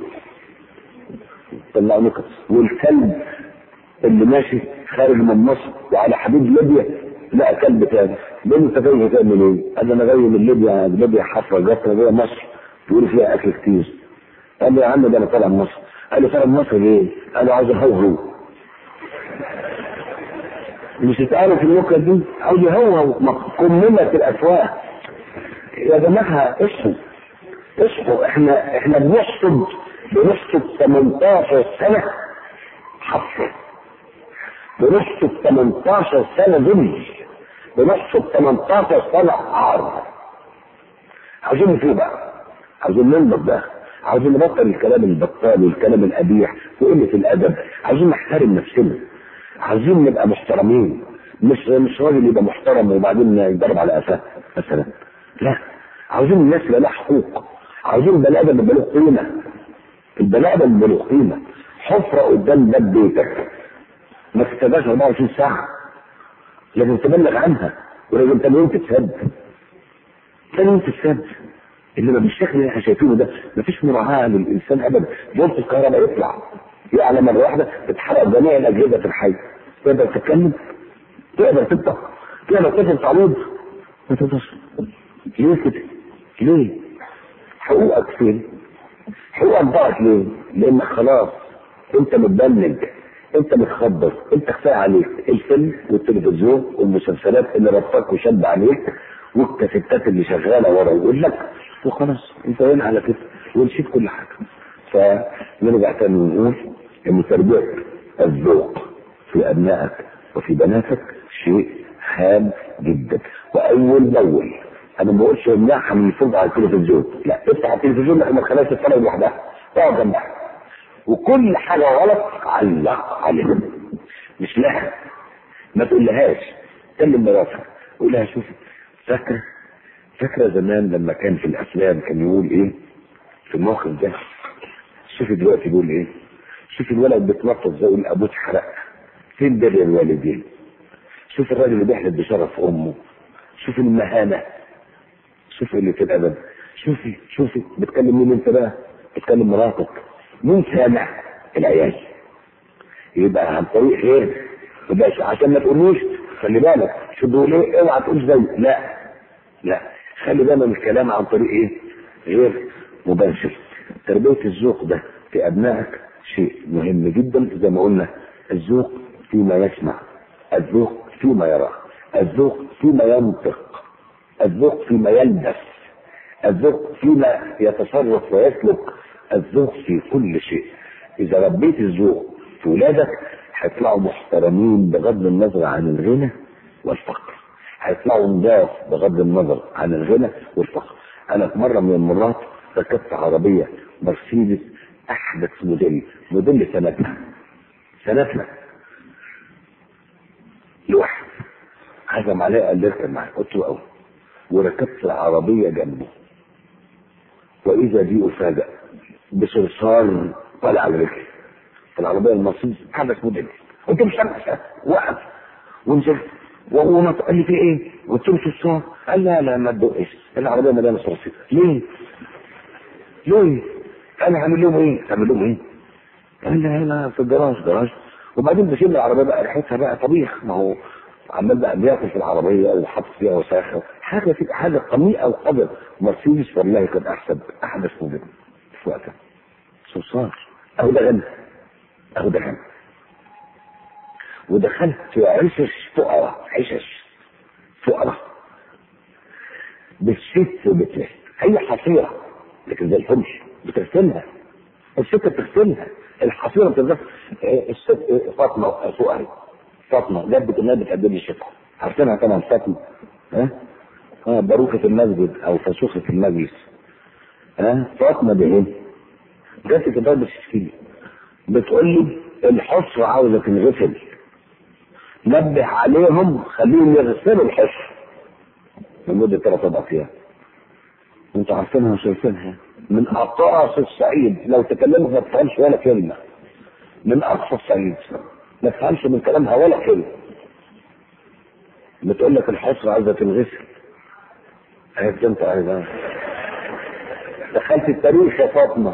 A: طلع نكت. والكلب اللي ماشي خارج من مصر وعلى حدود ليبيا لقى كلب تاني، بيقول له انت جاي تعمل ايه؟ قال له انا جاي من ليبيا حفره جت جايه مصر بيقولوا فيها اكل كتير. قال له يا عم ده انا طالع من مصر. قال له طالع من مصر ليه؟ قال له عاوز اهوهو. مش هتعرف النكت دي؟ عاوز يهوهو كملت الاسواق. يا جماعه اصحوا، احنا بنحسب 18 سنه حفره، بنحسب 18 سنه ذل، بنحسب 18 سنه عار. عاوزين نفوق بقى، عاوزين ننضف بقى، عاوزين نبطل الكلام البطال والكلام القبيح وقله الادب، عاوزين نحترم نفسنا، عاوزين نبقى محترمين. مش راجل يبقى محترم وبعدين يضرب على قفاه مثلا، لا، عاوزين الناس يبقى لها حقوق، عاوزين البني ادم يبقى له قيمه، البني ادم يبقى له قيمه. حفره قدام باب بيتك ما تستناش 24 ساعه، لازم تبلغ عنها ولازم تاني يوم تتسد، انما بالشكل اللي احنا شايفينه ده مفيش مراعاه للانسان ابدا. جولة الكهرباء يطلع يعلى مره واحده تتحرق جميع الاجهزه في الحي. تقدر تتكلم؟ تقدر تنطق؟ تقدر تاخد تعويض؟ ما تقدرش. ليه كده؟ ليه؟ حقوقك فين؟ حقوقك ضاعت ليه؟ لانك خلاص انت متبنج، انت متخبط، انت كفايه عليك الفيلم والتلفزيون والمسلسلات اللي ربطك وشد عليك والكاسيتات اللي شغاله ورا يقول لك، وخلاص انت وين على كده ونسيت كل حاجه. فنرجع تاني ونقول ان تربيه الذوق في ابنائك وفي بناتك شيء هام جدا. واول باول انا ما بقولش امنعها من الفرجه على التلفزيون، لا، افتح التلفزيون لكن ما تخليهاش تتفرج لوحدها، اقعد جنبها، وكل حاجه غلط علق عليها، مش لها، ما تقولهاش. كلم مراتك قول لها شوفي، فاكره زمان لما كان في الافلام كان يقول ايه في الموقف ده؟ شوفي دلوقتي بيقول ايه؟ شوفي الولد بيتنطط زي يقول ابوه اتحرق، فين بر الوالدين؟ شوفي الراجل اللي بيحلف بشرف امه، شوفي المهانه، شوفي قله الادب، شوفي بتكلم مين انت بقى؟ اتكلم مراتك. مين سامع؟ العيال. يبقى عن طريق غير، يبقى عشان ما تقولوش خلي بالك شو بيقول ايه، اوعى تقول زي، لا خلي بالك من الكلام عن طريق ايه؟ غير مباشر. تربية الذوق ده في ابنائك شيء مهم جدا. زي ما قلنا الذوق فيما يسمع، الذوق فيما يرى، الذوق فيما ينطق، الذوق فيما يلبس، الذوق فيما يتصرف ويسلك، الذوق في كل شيء. اذا ربيت الذوق في ولادك هيطلعوا محترمين بغض النظر عن الغنى والفقر، هيطلعوا نضاف بغض النظر عن الغنى والفقر. انا في مره من المرات ركبت عربيه مرسيدس احدث موديل سنتنا لوحد، عزم عليه قال لي اركب معايا، قلت له قوي، وركبت العربيه جنبه، واذا بي افاجئ بصرصار طالع على رجلي في العربيه المرسيدس احدث موديل. قلت له مش عارف، وقف ونزلت وما قال لي في ايه؟ قلت له صرصار. قال لا ما تدقش، العربيه مليانه صراصير. ليه؟ انا هعمل لهم ايه؟ قال لي هنا في الجراج. وبعدين بشيل العربيه بقى ريحتها بقى طبيخ، ما هو عمال بقى بياكل في العربيه وحاطط فيها وساخه، حاجه قميئه وقذر. مرسيدس والله كانت احدث موديل في وقتها. صرصار او ده غنى. ودخلت في عشش فقراء بالست وبتلف، هي حصيره لكن زي الفل بتغسلها، الست بتغسلها، الحصيره بتغسلها. الست فاطمه فوقها، فاطمه جدت انها بتقدم لي الشفعه، عارفينها طبعا فاطمه، باروكه المسجد او فسوخه المجلس. فاطمه دي ايه؟ جت كده بتشتكي، بتقول لي الحصر عاوزه تنغسل، نبه عليهم خليهم يغسلوا الحصر لمده 3 4 ايام. انتوا عارفينها وشايفينها من اقاصي الصعيد، لو تكلموا ما تفهمش ولا كلمه، من اقصى الصعيد ما تفهمش من كلامها ولا كلمه، بتقول لك الحصر عايزه تنغسل. عرفت انت عايزها؟ دخلت التاريخ يا فاطمه.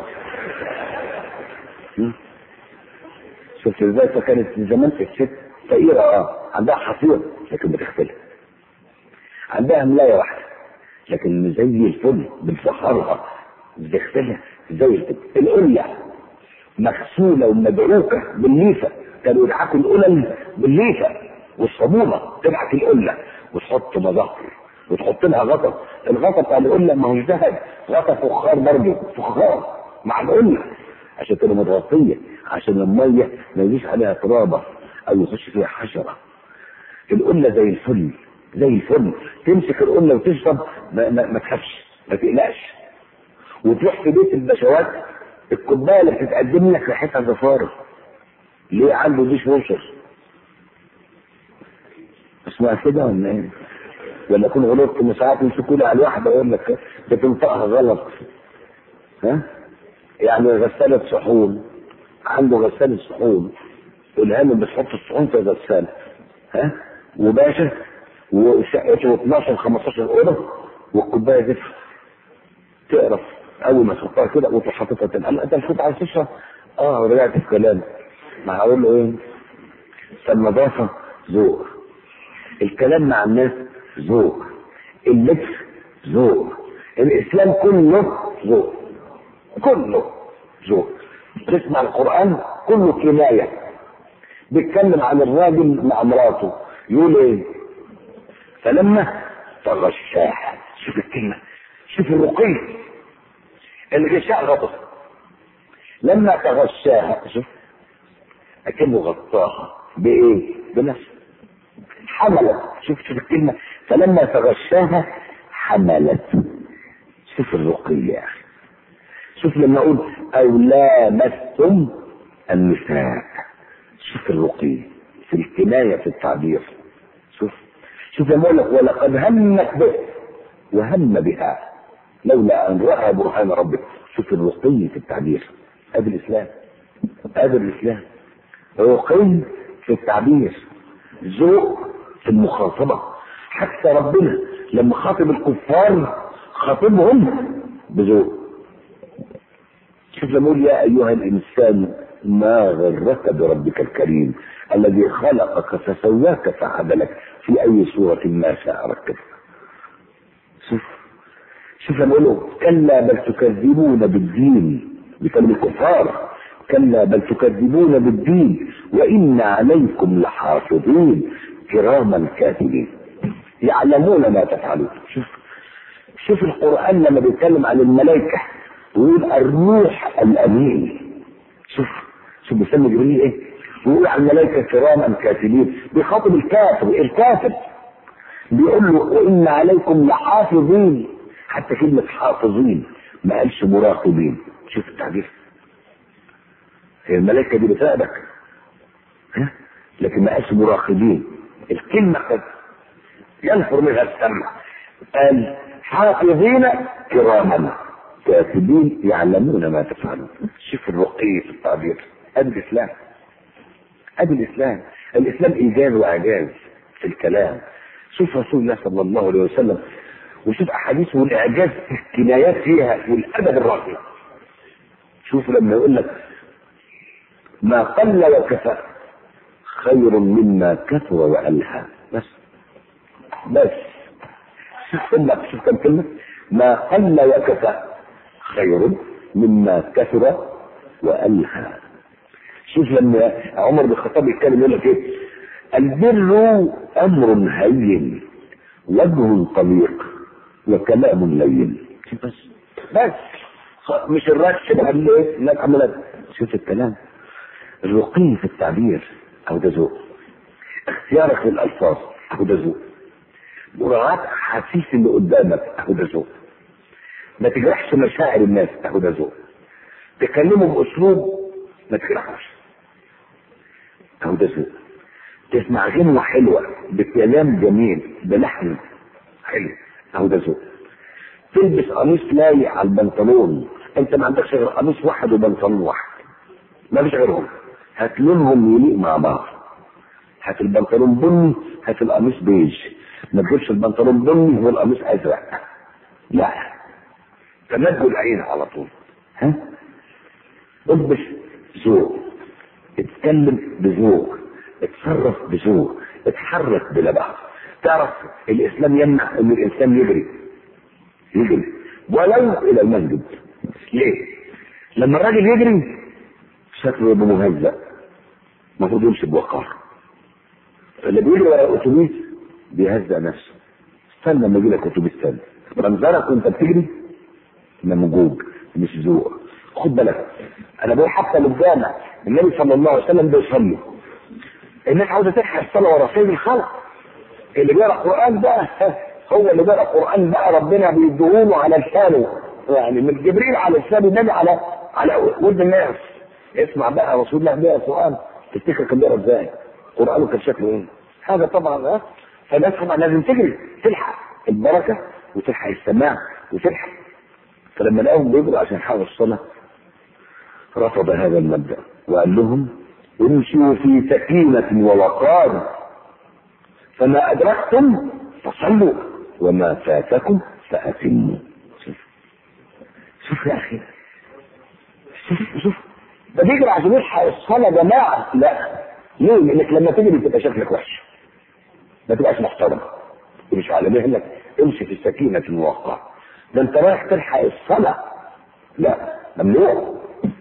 A: شفت ازاي؟ فكانت زمان الست فقيره، عندها حصير لكن بتغسلها، عندها ملايه واحده لكن زي الفل بتسحرها، بتغسلها زي الفل. القله مغسوله ومدعوكه بالليفه، كانوا يدعكوا القلل بالليفه والصابونه، تدعك القله وتحط مظهر وتحط لها غطا. الغطا بتاع القله ما هوش ذهب، غطا فخار برضه، فخار مع القله عشان تبقى متغطيه، عشان الميه ما يجيش عليها ترابه او يخش فيها حشره. القله زي الفل، تمسك القله وتشرب ما تخافش، ما تقلقش. وتروح في بيت البشوات الكوبايه اللي بتتقدم لك ريحتها زفاره، ليه؟ عنده ديش وشر. اسمها كده ولا ايه؟ ولا اكون غلطت؟ من ساعات يمسكوا لي على الواحده يقول لك بتنطقها غلط. يعني غساله صحون، عنده غساله صحون، الهام بتحط الصحون في الغساله، وباشا وشقته 12 15 اوضه والكوبايه دي تقرف اول ما تحطها كده وتروح حاططها تاني. انت مش كنت عايز تشرب؟ رجعت في كلامي. ما هقول له ايه؟ فالنظافه ذوق، الكلام مع الناس ذوق، اللبس ذوق، الاسلام كله ذوق، تسمع القران كله كنايه، بيتكلم عن الراجل مع مراته يقول ايه؟ فلما تغشاها، شوف الكلمه، شوف الرقي، الغشاء غطس، لما تغشاها شوف اكنه غطاها بايه؟ بنفسه. حملت، شوف الكلمه، فلما تغشاها حملت. شوف الرقي يا اخي، شوف لما اقول او لامستم النساء، شوف الرقي في الكنايه في التعبير. شوف لما اقول لك ولقد همت به وهم بها لولا ان راى برهان ربك، شوف الرقي في التعبير. ادي الاسلام، رقي في التعبير، ذوق في المخاطبه. حتى ربنا لما خاطب الكفار خاطبهم بذوق. شوف لما يقول يا ايها الانسان ما غرك بربك الكريم الذي خلقك فسواك فعدلك في اي صورة ما شاء ركبك. شوف لما يقولوا كلا بل تكذبون بالدين، بكلمة الكفار، كلا بل تكذبون بالدين وإن عليكم لحافظين كراما كاتبين يعلمون ما تفعلون. شوف القرآن لما بيتكلم عن الملائكة ويقول الروح الأمين. شوف بيسمي جبريل ايه؟ ويقول عن الملائكة كراما كاتبين، بيخاطب الكاتب بيقول له وإن عليكم لحافظين. حتى كلمة حافظين ما قالش مراقبين. شوف التعبير، هي الملائكة دي بتراقبك لكن ما قالش مراقبين. الكلمة قد ينفر منها السمع. قال حافظين كراما كاتبين يعلمون ما تفعلون. شوف الرقي في التعبير. ادي الاسلام ايجاز واعجاز في الكلام. شوف رسول الله صلى الله عليه وسلم وشوف احاديثه والاعجاز في الكنايات فيها والادب الراقي. شوف لما يقول لك ما قل وكفى خير مما كثر والهى. بس شوف كم كلمة ما قل وكفى خير مما كثر والهى. شوف لما عمر بن الخطاب يتكلم يقول لك ايه؟ البر امر هين وجه طليق وكلام لين. بس مش الرش بقى اللي لا عملت. شوف الكلام الرقي في التعبير او ده ذوق. اختيارك للالفاظ او ده ذوق. مراعاة حسيس اللي قدامك اهو ده ذوق. ما تجرحش مشاعر الناس اهو ده ذوق. تكلمه باسلوب ما تجرحوش اهو ده ذوق. تسمع غنوة حلوة بكلام جميل بلحن حلو اهو ده ذوق. تلبس قميص لايق على البنطلون، انت ما عندكش غير قميص واحد وبنطلون واحد ما فيش غيرهم، هات لونهم يليق مع بعض. هات البنطلون بني، هات القميص بيج. ما تجيبش البنطلون بني والقميص ازرق، لا تمد العين على طول. البس ذوق، اتكلم بذوق، اتصرف بذوق، اتحرك بلبق. تعرف الاسلام يمنع ان الانسان يجري ولو الى المسجد. ليه؟ لما الراجل يجري شكله يبقى مهزأ، المفروض يمشي بوقار. اللي بيجري ورا اتوبيس بيهزأ نفسه. استنى لما يجي لك اتوبيس تاني، منظرك وانت بتجري ممجوج مش ذوق. خد بالك انا بقول حتى للجامع النبي صلى الله عليه وسلم بيصلي، الناس عاوزه تلحق الصلاه ورا سيد الخلق. اللي بيقرا قران بقى هو اللي بيقرا قران بقى ربنا بيديهوله على لسانه، يعني من جبريل على لسان النبي على ود الناس. اسمع بقى رسول الله بيقرا القران، تفتكر كان بيقرا ازاي؟ قرانه كان شكله ايه؟ هذا طبعا فالناس طبعا لازم تجري تلحق البركه وتلحق السماع وتلحق. فلما لقاهم بيجروا عشان يحققوا الصلاه رفض هذا المبدا وقال لهم امشوا في سكينه ووقار فما ادركتم فصلوا وما فاتكم فاتموا. شوف يا اخي، شوف ده بيجري عشان يلحق الصلاه يا جماعه. لا ليه؟ لانك لما تجري تبقى شكلك وحش، ما تبقاش محترم، مش على مهلك. امشي في سكينه ووقار. ده انت رايح تلحق الصلاه، لا ممنوع.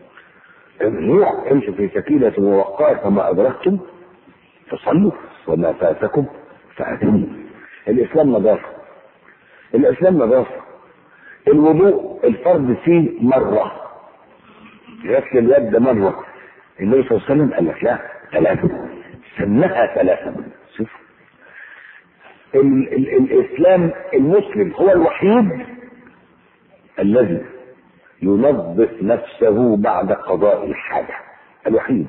A: امشي في سكينه ووقار فما ادركتم فصلوا وما فاتكم فاتموا. الاسلام نظافه. الوضوء الفرض فيه مره، غسل اليد مره. النبي صلى الله عليه وسلم قال لك لا 3، سنها 3. شوف الاسلام المسلم هو الوحيد الذي ينظف نفسه بعد قضاء الحاجه. الوحيد.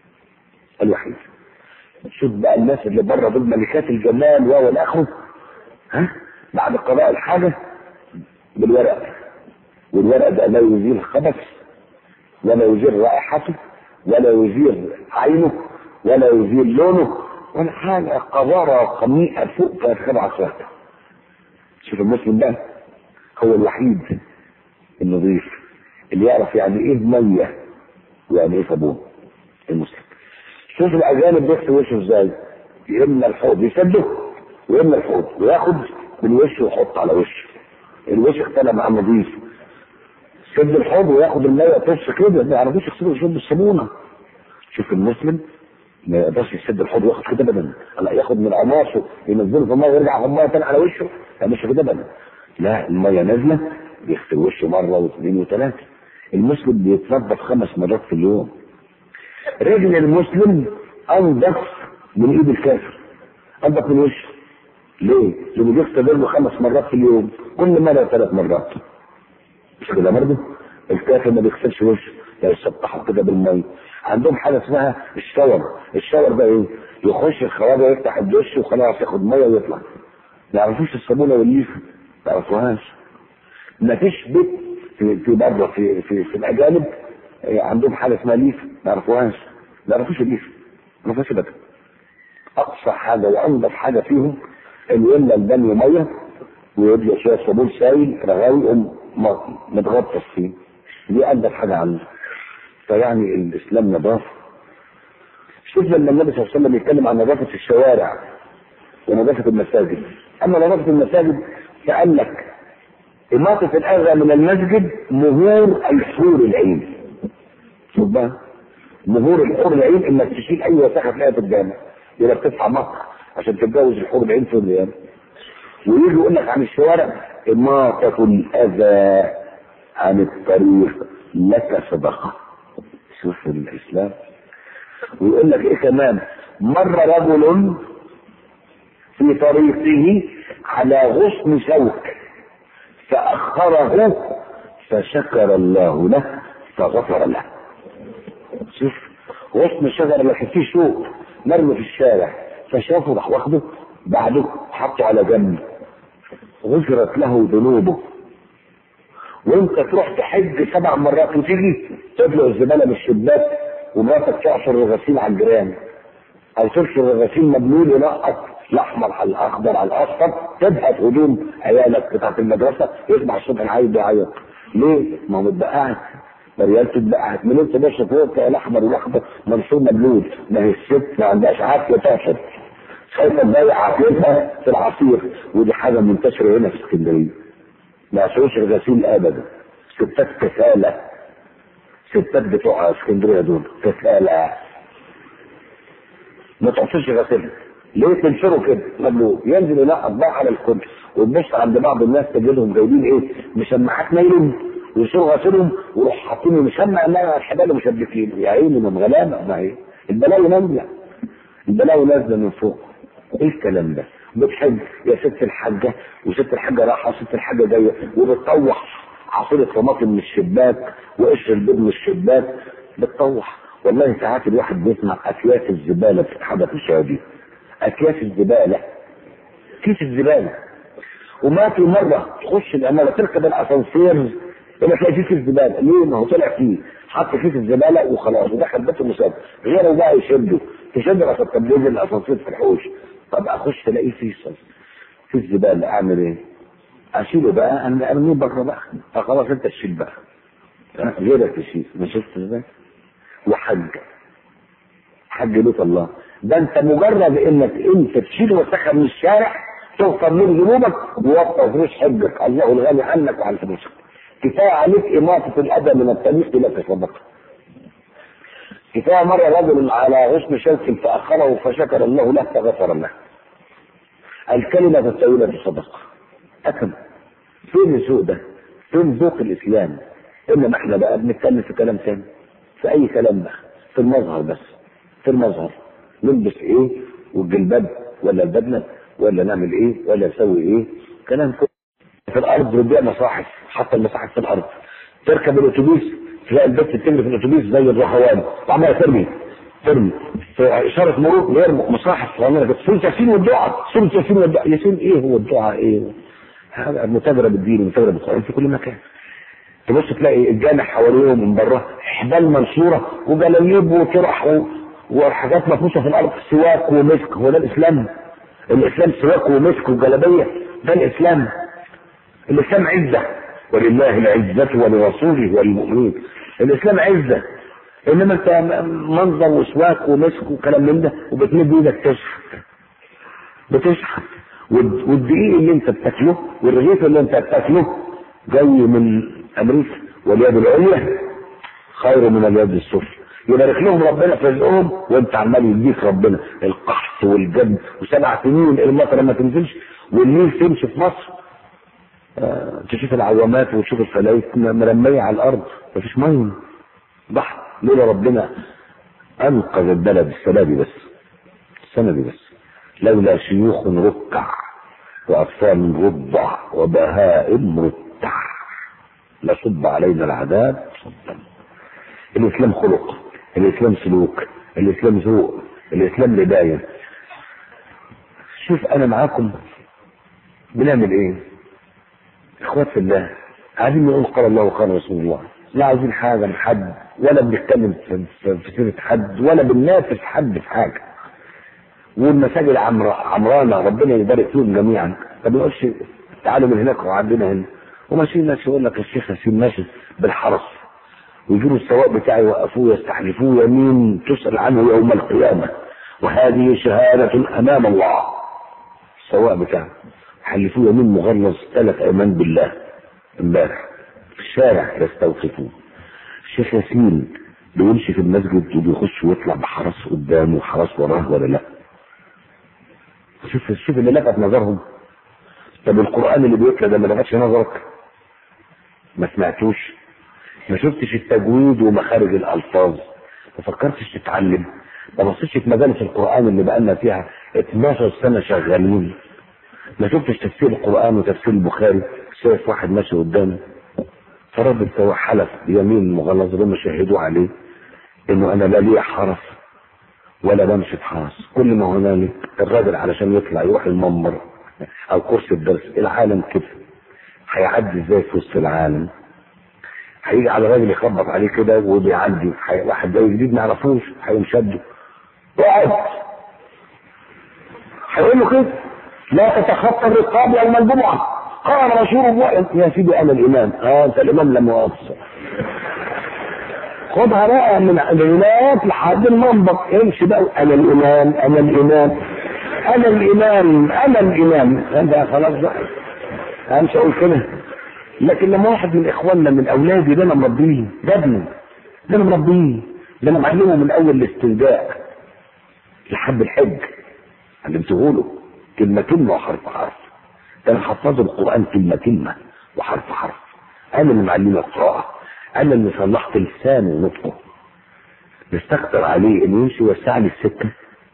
A: شوف بقى الناس اللي بره دول ملكات الجمال والاخره، بعد قضاء الحاجه بالورق، والورق ده لا يزيل خبث ولا يزيل رائحته ولا يزيل عينه ولا يزيل لونه ولا حاجه، قذاره قميئه فوق 7 سنين. شوف المسلم ده هو الوحيد النظيف اللي يعرف يعني ايه ميه ويعني ايه صابون المسلم. شوف الاجانب بيغسلوا وشه ازاي، يملى الحوض يسده ويملى الحوض وياخد من وشه ويحط على وشه، الوش اختلى معاه نظيف، سد الحوض وياخد الميه طش كده، ما يعرفوش يغسلوا وشهم بالصابونه. شوف المسلم ما يقدرش يسد الحوض وياخد كده ابدا، لا ياخد من عماشه ينزله في الميه ويرجع في الميه تاني على وشه، لا مش كده ابدا، لا الميه نازله بيغسل وشه مره واثنين وثلاثه. المسلم بيتنظف 5 مرات في اليوم. رجل المسلم انضف من ايد الكافر، انضف من وشه. ليه؟ لانه بيغسل رجله 5 مرات في اليوم، كل مره 3 مرات. مش كده برضه؟ الكافر ما بيغسلش وشه، لا يسطحه كده بالميه. عندهم حاجه اسمها الشاور، الشاور ده ايه؟ يخش الخواجه يفتح الدش وخلاص ياخد ميه ويطلع. ما يعرفوش الصابونه والليفه، ما يعرفوهاش. ما فيش بيت في بره في الاجانب عندهم حاجه اسمها ليفه، ما يعرفوهاش، ما يعرفوش الليفه، ما يعرفوش ابدا. اقصى حاجه وانضف حاجه فيهم انه يملى البانيو ميه ويدلق شويه صابون سايل رغاوي يقوم متغطس فيه، دي انضف حاجه عنده. فيعني الاسلام نظافه. شوف لما النبي صلى الله عليه وسلم يتكلم عن نظافه الشوارع ونظافه المساجد، اما نظافه المساجد فقال لك إماطة الأذى من المسجد مهور الحور العين. شوف بقى، مهور الحور العين انك تشيل اي وساخه تلاقيها في الجامع، يبقى بتدفع مهر عشان تتجوز الحور العين في الريال. ويجي يقول لك عن الشوارع إماطة الأذى عن الطريق لك صدقة. شوف الإسلام. ويقول لك إيه كمان، مر رجل في طريقه على غصن شوك فأخره فشكر الله له فغفر له. شوف غصن شجر اللي فيه شوك مرمي في الشارع، فشافه راح واخده بعده حطه على جنب، غفرت له ذنوبه. وانت تروح تحج 7 مرات وتيجي تطلق الزباله من الشباك ومراتك تعصر الغسيل على الجيران، او ترشر الغسيل مبلول ينقط الاحمر على الاخضر على الاصفر، تبهت هدوم عيالك بتاعت المدرسه، يسمع الصبح العيل بيعيط. ليه؟ ما هو متبقعت، مريالته اتبقعت من انت بس فوق الاحمر والاخضر منشور مبلول. ما هي الست ما عندهاش عافيه تاخد، خايفه تضيع عافيتها في العصير، ودي حاجه منتشره هنا في اسكندريه. ما يعصروش الغسيل ابدا، ستات كساله، ستات بتوع اسكندريه دول كساله، ما تعصرش غسيل. ليه تنشروا كده مبلول؟ ينزل ينقط بقى على الكل، وتبص عند بعض الناس تجدهم جايبين ايه؟ مشمعات نايلون ويشيلوا غسيلهم ويروحوا حاطين مشمع انها الحبال ومشبكين. يا عيني من غلابه، ما هي البلاوي نازله، البلاوي نازله من فوق. ايه الكلام ده؟ بتحج يا ست الحاجه، وست الحاجه رايحه وست الحاجه جايه، وبتطوح عصير الطماطم من الشباك وقشر البيض من الشباك، بتطوح. والله ساعات الواحد بيسمع اكياس الزباله بتتحدث في الشوارع، اكياس الزباله، كيس الزباله. وما في مره تخش الامانه تركب الاسانسير يبقى تلاقي كيس الزباله. ليه؟ ما هو طلع فيه حط كيس الزباله وخلاص ودخل بيت المسافر، غيره بقى يشده عشان تبديل الاسانسير في الحوش. طب اخش الاقيه في الزباله، اعمل ايه؟ اشيله بقى، انا ارميه بره بقى، فخلاص انت تشيل بقى، غيرك تشيل. ما شفت ازاي؟ حج بيت الله ده انت مجرد انك انت تشيل وسخه من الشارع تغفر من ذنوبك ووفر فلوس حجك، الله الغني عنك وعن فلوسك. كفايه عليك اماطه الاذى من الطريق الى صدقه. كفايه مره رجل على غصن شوك فاخره فشكر الله له فغفر له. الكلمه الطيبه صدقه. اكمل. فين الذوق ده؟ فين ذوق الاسلام؟ انما احنا بقى بنتكلم في كلام ثاني، في اي كلام بقى، في المظهر بس، في المظهر نلبس ايه والجلباب ولا البدله ولا نعمل ايه ولا نسوي ايه، كلام كله. في الارض بنبيع مصاحف، حتى المصاحف في الارض. تركب الاتوبيس تلاقي البت بتملي في الاتوبيس زي الرهوان وعماله ترمي في اشاره مرور غير مصاحف صغيره سوره ياسين والدعاء، سوره ياسين والدعاء. ياسين ايه هو الدعاء ايه؟ هذا متاجره بالدين ومتاجره بالقران في كل مكان. تبص تلاقي الجامع حواليهم من بره حبال منصوره وجلاليب وطرح وحاجات مفروشه في الارض، سواك ومسك. هو ده الاسلام؟ الاسلام سواك ومسك وجلابيه؟ ده الاسلام؟ الاسلام عزه ولله العزة ولرسوله وللمؤمنين. الاسلام عزة، انما انت منظر وسواك ومسك وكلام من ده، وبتمد ايدك بتشحت والدقيق اللي انت بتاكله والرغيف اللي انت بتاكله جاي من امريكا، واليد العليا خير من اليد السفلى. يبارك لهم ربنا في رزقهم، وانت عمال يديك ربنا القحط والجد، و7 سنين المطر ما تنزلش والنيل تمشي في مصر. تشوف العوامات وتشوف الفلايك مرمية على الارض، مفيش ميه بحر. لولا ربنا انقذ البلد السنة دي بس، لولا شيوخ ركع واطفال رضع وبهائم رتع لصب علينا العذاب صبا. الاسلام خلق، الاسلام سلوك، الاسلام ذوق، الاسلام بداية. شوف انا معاكم بنعمل ايه اخوات في الله، عايزين نقول قال الله وقال رسول الله، لا عايزين حاجة من حد، ولا بنتكلم في سيرة حد، ولا بننافس حد في حاجة. والمساجد عمرانة ربنا يبارك فيهم جميعا، ما بنقولش تعالوا من هناك وعندنا هنا. وماشيين ناس يقول لك الشيخ ياسين ماشي بالحرس، ويجيبوا السواق بتاعي يوقفوه يستحلفوه يمين تسأل عنه يوم القيامة، وهذه شهادة أمام الله. السواق بتاعه حلفوه يمين مغلظ 3 أيمان بالله امبارح في الشارع يستوقفوه. الشيخ ياسين بيمشي في المسجد وبيخش ويطلع بحرس قدامه وحرس وراه ولا لا؟ شوف اللي لفت نظرهم. طب القرآن اللي بيتلى ده ما لفتش نظرك؟ ما سمعتوش؟ ما شفتش التجويد ومخارج الألفاظ؟ ما فكرتش تتعلم؟ ما بصيتش في مجالس القرآن اللي بقالنا فيها 12 سنة شغالين؟ ما شفتش تفسير القرآن وتفسير البخاري؟ شايف واحد ماشي قدامي فرد السواق حلف بيمين مغلظ لما شهدوا عليه انه انا لا لي حرس ولا بمشي بحرس. كل ما هنالك الراجل علشان يطلع يروح المنبر او كرسي الدرس، العالم كده هيعدي ازاي في وسط العالم؟ هيجي على راجل يخبط عليه كده وبيعدي، واحد جاي جديد ما يعرفوش هيقوم شده اقعد، هيقول له كده لا تتخطى الرقاب يوم الجمعه قال رسول الله. يا سيدي انا الامام. انت الامام لا مؤاخذه، خدها بقى من هناك لحد المنبر، امشي بقى انا الامام انا الامام انا الامام انا الامام. انت خلاص بقى همشي اقول كده. لكن لما واحد من اخواننا من اولادي ده انا مربيه، ده ابني ده انا مربيه، ده انا معلمه من اول الاستنجاء لحد الحج، علمته له كلمه كلمه وحرف حرف. ده انا حفظه القران كلمه كلمه وحرف حرف. انا اللي معلمه القراءه، انا اللي صلحت لسانه ونطقه. نستكتر عليه انه يمشي يوسع لي السكه؟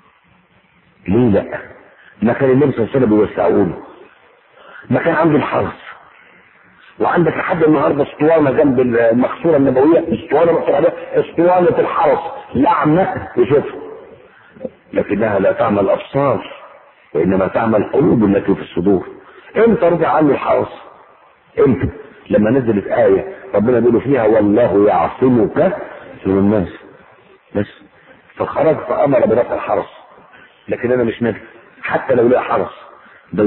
A: ليه لا؟ ما كان النبي صلى الله عليه وسلم بيوسعوا له، ما كان عنده الحرس. وعندك لحد النهارده اسطوانه جنب المغسوله النبويه، اسطوانه الحرس لعنه يشوفها، لكنها لا تعمل الابصار وانما تعمل القلوب التي في الصدور. امتى رجع عنه الحرس؟ امتى؟ لما نزلت آية ربنا بيقول فيها والله يعصمك من الناس بس، فخرج فأمر برفع الحرس. لكن أنا مش نبي حتى لو لقى حرس ده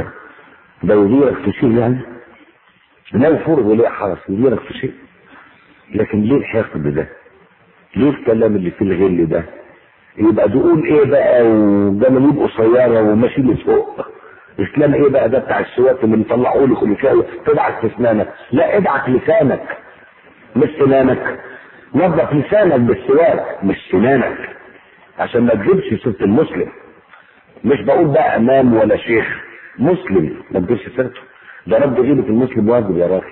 A: يديرك في شيء، يعني لو فرض ولقى حرس يديرك في شيء. لكن ليه الحقد ده؟ ليه الكلام اللي فيه الغل ده؟ يبقى تقول ايه بقى وجماليب قصيره وماشي لفوق؟ اسلام ايه بقى ده بتاع السواك اللي مطلعوا له كل شويه تدعك في اسنانك؟ لا ادعك لسانك مش سنانك، نظف لسانك بالسواك مش سنانك، عشان ما تجيبش سيره المسلم. مش بقول بقى امام ولا شيخ، مسلم ما تجيبش سيرته، ده رد غيبه المسلم واجب يا راجل.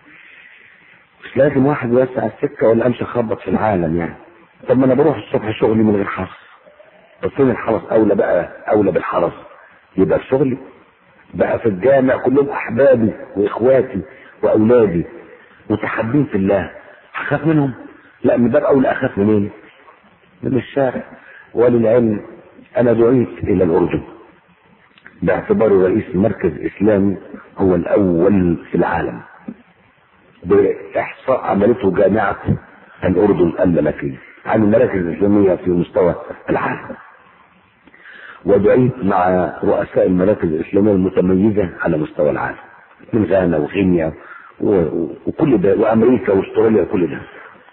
A: مش لازم واحد يوسع السكه ولا امشي اخبط في العالم يعني. طب ما انا بروح الصبح شغلي من غير حرس، طب فين الحرس؟ اولى بالحرس يبقى في شغلي بقى في الجامع كلهم احبابي واخواتي واولادي متحابين في الله، هخاف منهم؟ لا، من باب اولى اخاف منين؟ من الشارع. وللعلم انا دعيت الى الاردن باعتباره رئيس مركز اسلامي هو الاول في العالم باحصاء عملته جامعه الاردن الملكيه عن المراكز الاسلاميه في مستوى العالم. ودعيت مع رؤساء المراكز الاسلاميه المتميزه على مستوى العالم من غانا وغينيا وكل ده، وامريكا واستراليا وكل ده.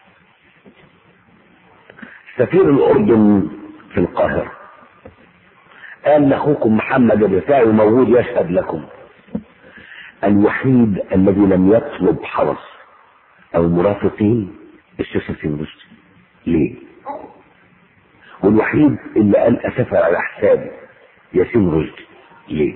A: سفير الاردن في القاهره قال لاخوكم محمد الرفاعي موجود يشهد لكم، الوحيد الذي لم يطلب حرس او مرافقين الشيخ ياسين رشدي. ليه؟ والوحيد اللي قال اسافر على حسابي ياسين رشدي. ليه؟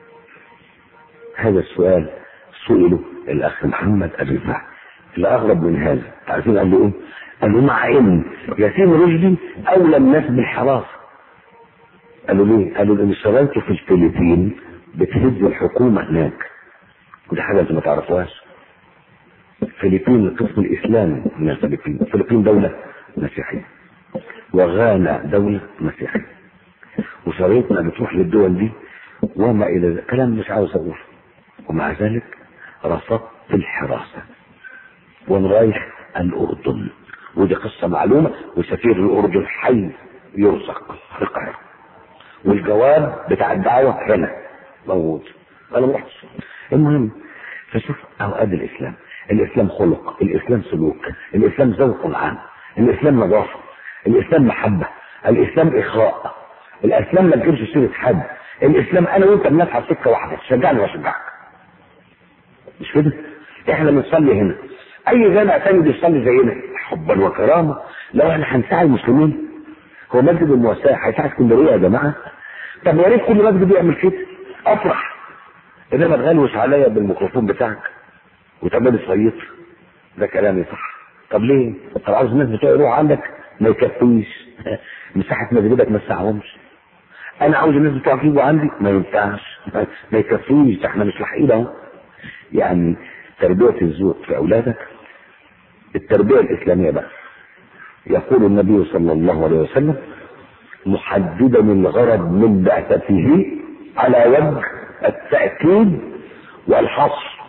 A: هذا السؤال سئله الاخ محمد الرفاعي. الاغرب من هذا عارفين قال له ايه؟ قال له مع ان ياسين رشدي اولى الناس بالحراسه. قالوا ليه؟ قالوا لان شغلته في الفلبين بتهز الحكومه هناك، ودي حاجه انت ما تعرفوهاش. الفلبين القسم الاسلامي من الفلبين، الفلبين دوله مسيحيه وغانا دوله مسيحيه، وشريطنا بتروح للدول دي وما الى كلام مش عاوز اقوله، ومع ذلك رفضت الحراسه وانا رايح الاردن، ودي قصه معلومه، وسفير الاردن حي يرزق في القاهره، والجواب بتاع الدعوه هنا موجود. انا ما رحتش. المهم فشوف اوقات الاسلام، الاسلام خلق، الاسلام سلوك، الاسلام ذوق عام، الاسلام نظافه، الاسلام محبه، الاسلام اخاء، الاسلام ما تجيبش سيره حد، الاسلام انا وانت بنسعى سكه واحده، تشجعني واشجعك. مش كده؟ احنا بنصلي هنا، اي جامع تاني بيصلي زينا حبا وكرامه. لو احنا هنساعد المسلمين، هو مسجد المواساه هيساعد اسكندريه يا جماعه؟ طب يا ريت كل مسجد بيعمل كده، افرح. انما تغلوش عليا بالميكروفون بتاعك وتعمل صيت، ده كلامي صح. طب ليه؟ طب عاوز الناس بتوع يروحوا عندك ما يكفيش مساحه مسجدك ما تسعهمش. انا عاوز الناس بتوعك يجوا عندي ما ينفعش، ما يكفيش، احنا مش لاحقين اهو. يعني تربيه الذوق في اولادك، التربيه الاسلاميه بقى. يقول النبي صلى الله عليه وسلم محددا الغرض من بعثته على وجه التأكيد والحصر.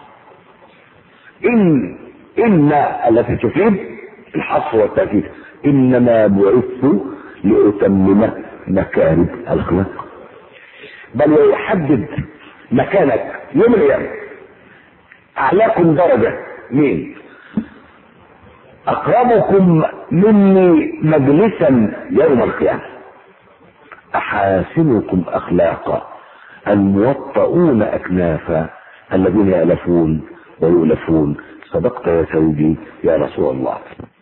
A: إن التي تفيد الحصر والتأكيد، إنما بعثت لأتمم مكارم الأخلاق. بل ويحدد مكانك يوم القيامة. أعلاكم درجة مين؟ أقربكم مني مجلسا يوم القيامة، أحاسنكم أخلاقا، الموطؤون أكنافا، الذين يألفون ويؤلفون. صدقت يا سيدي يا رسول الله.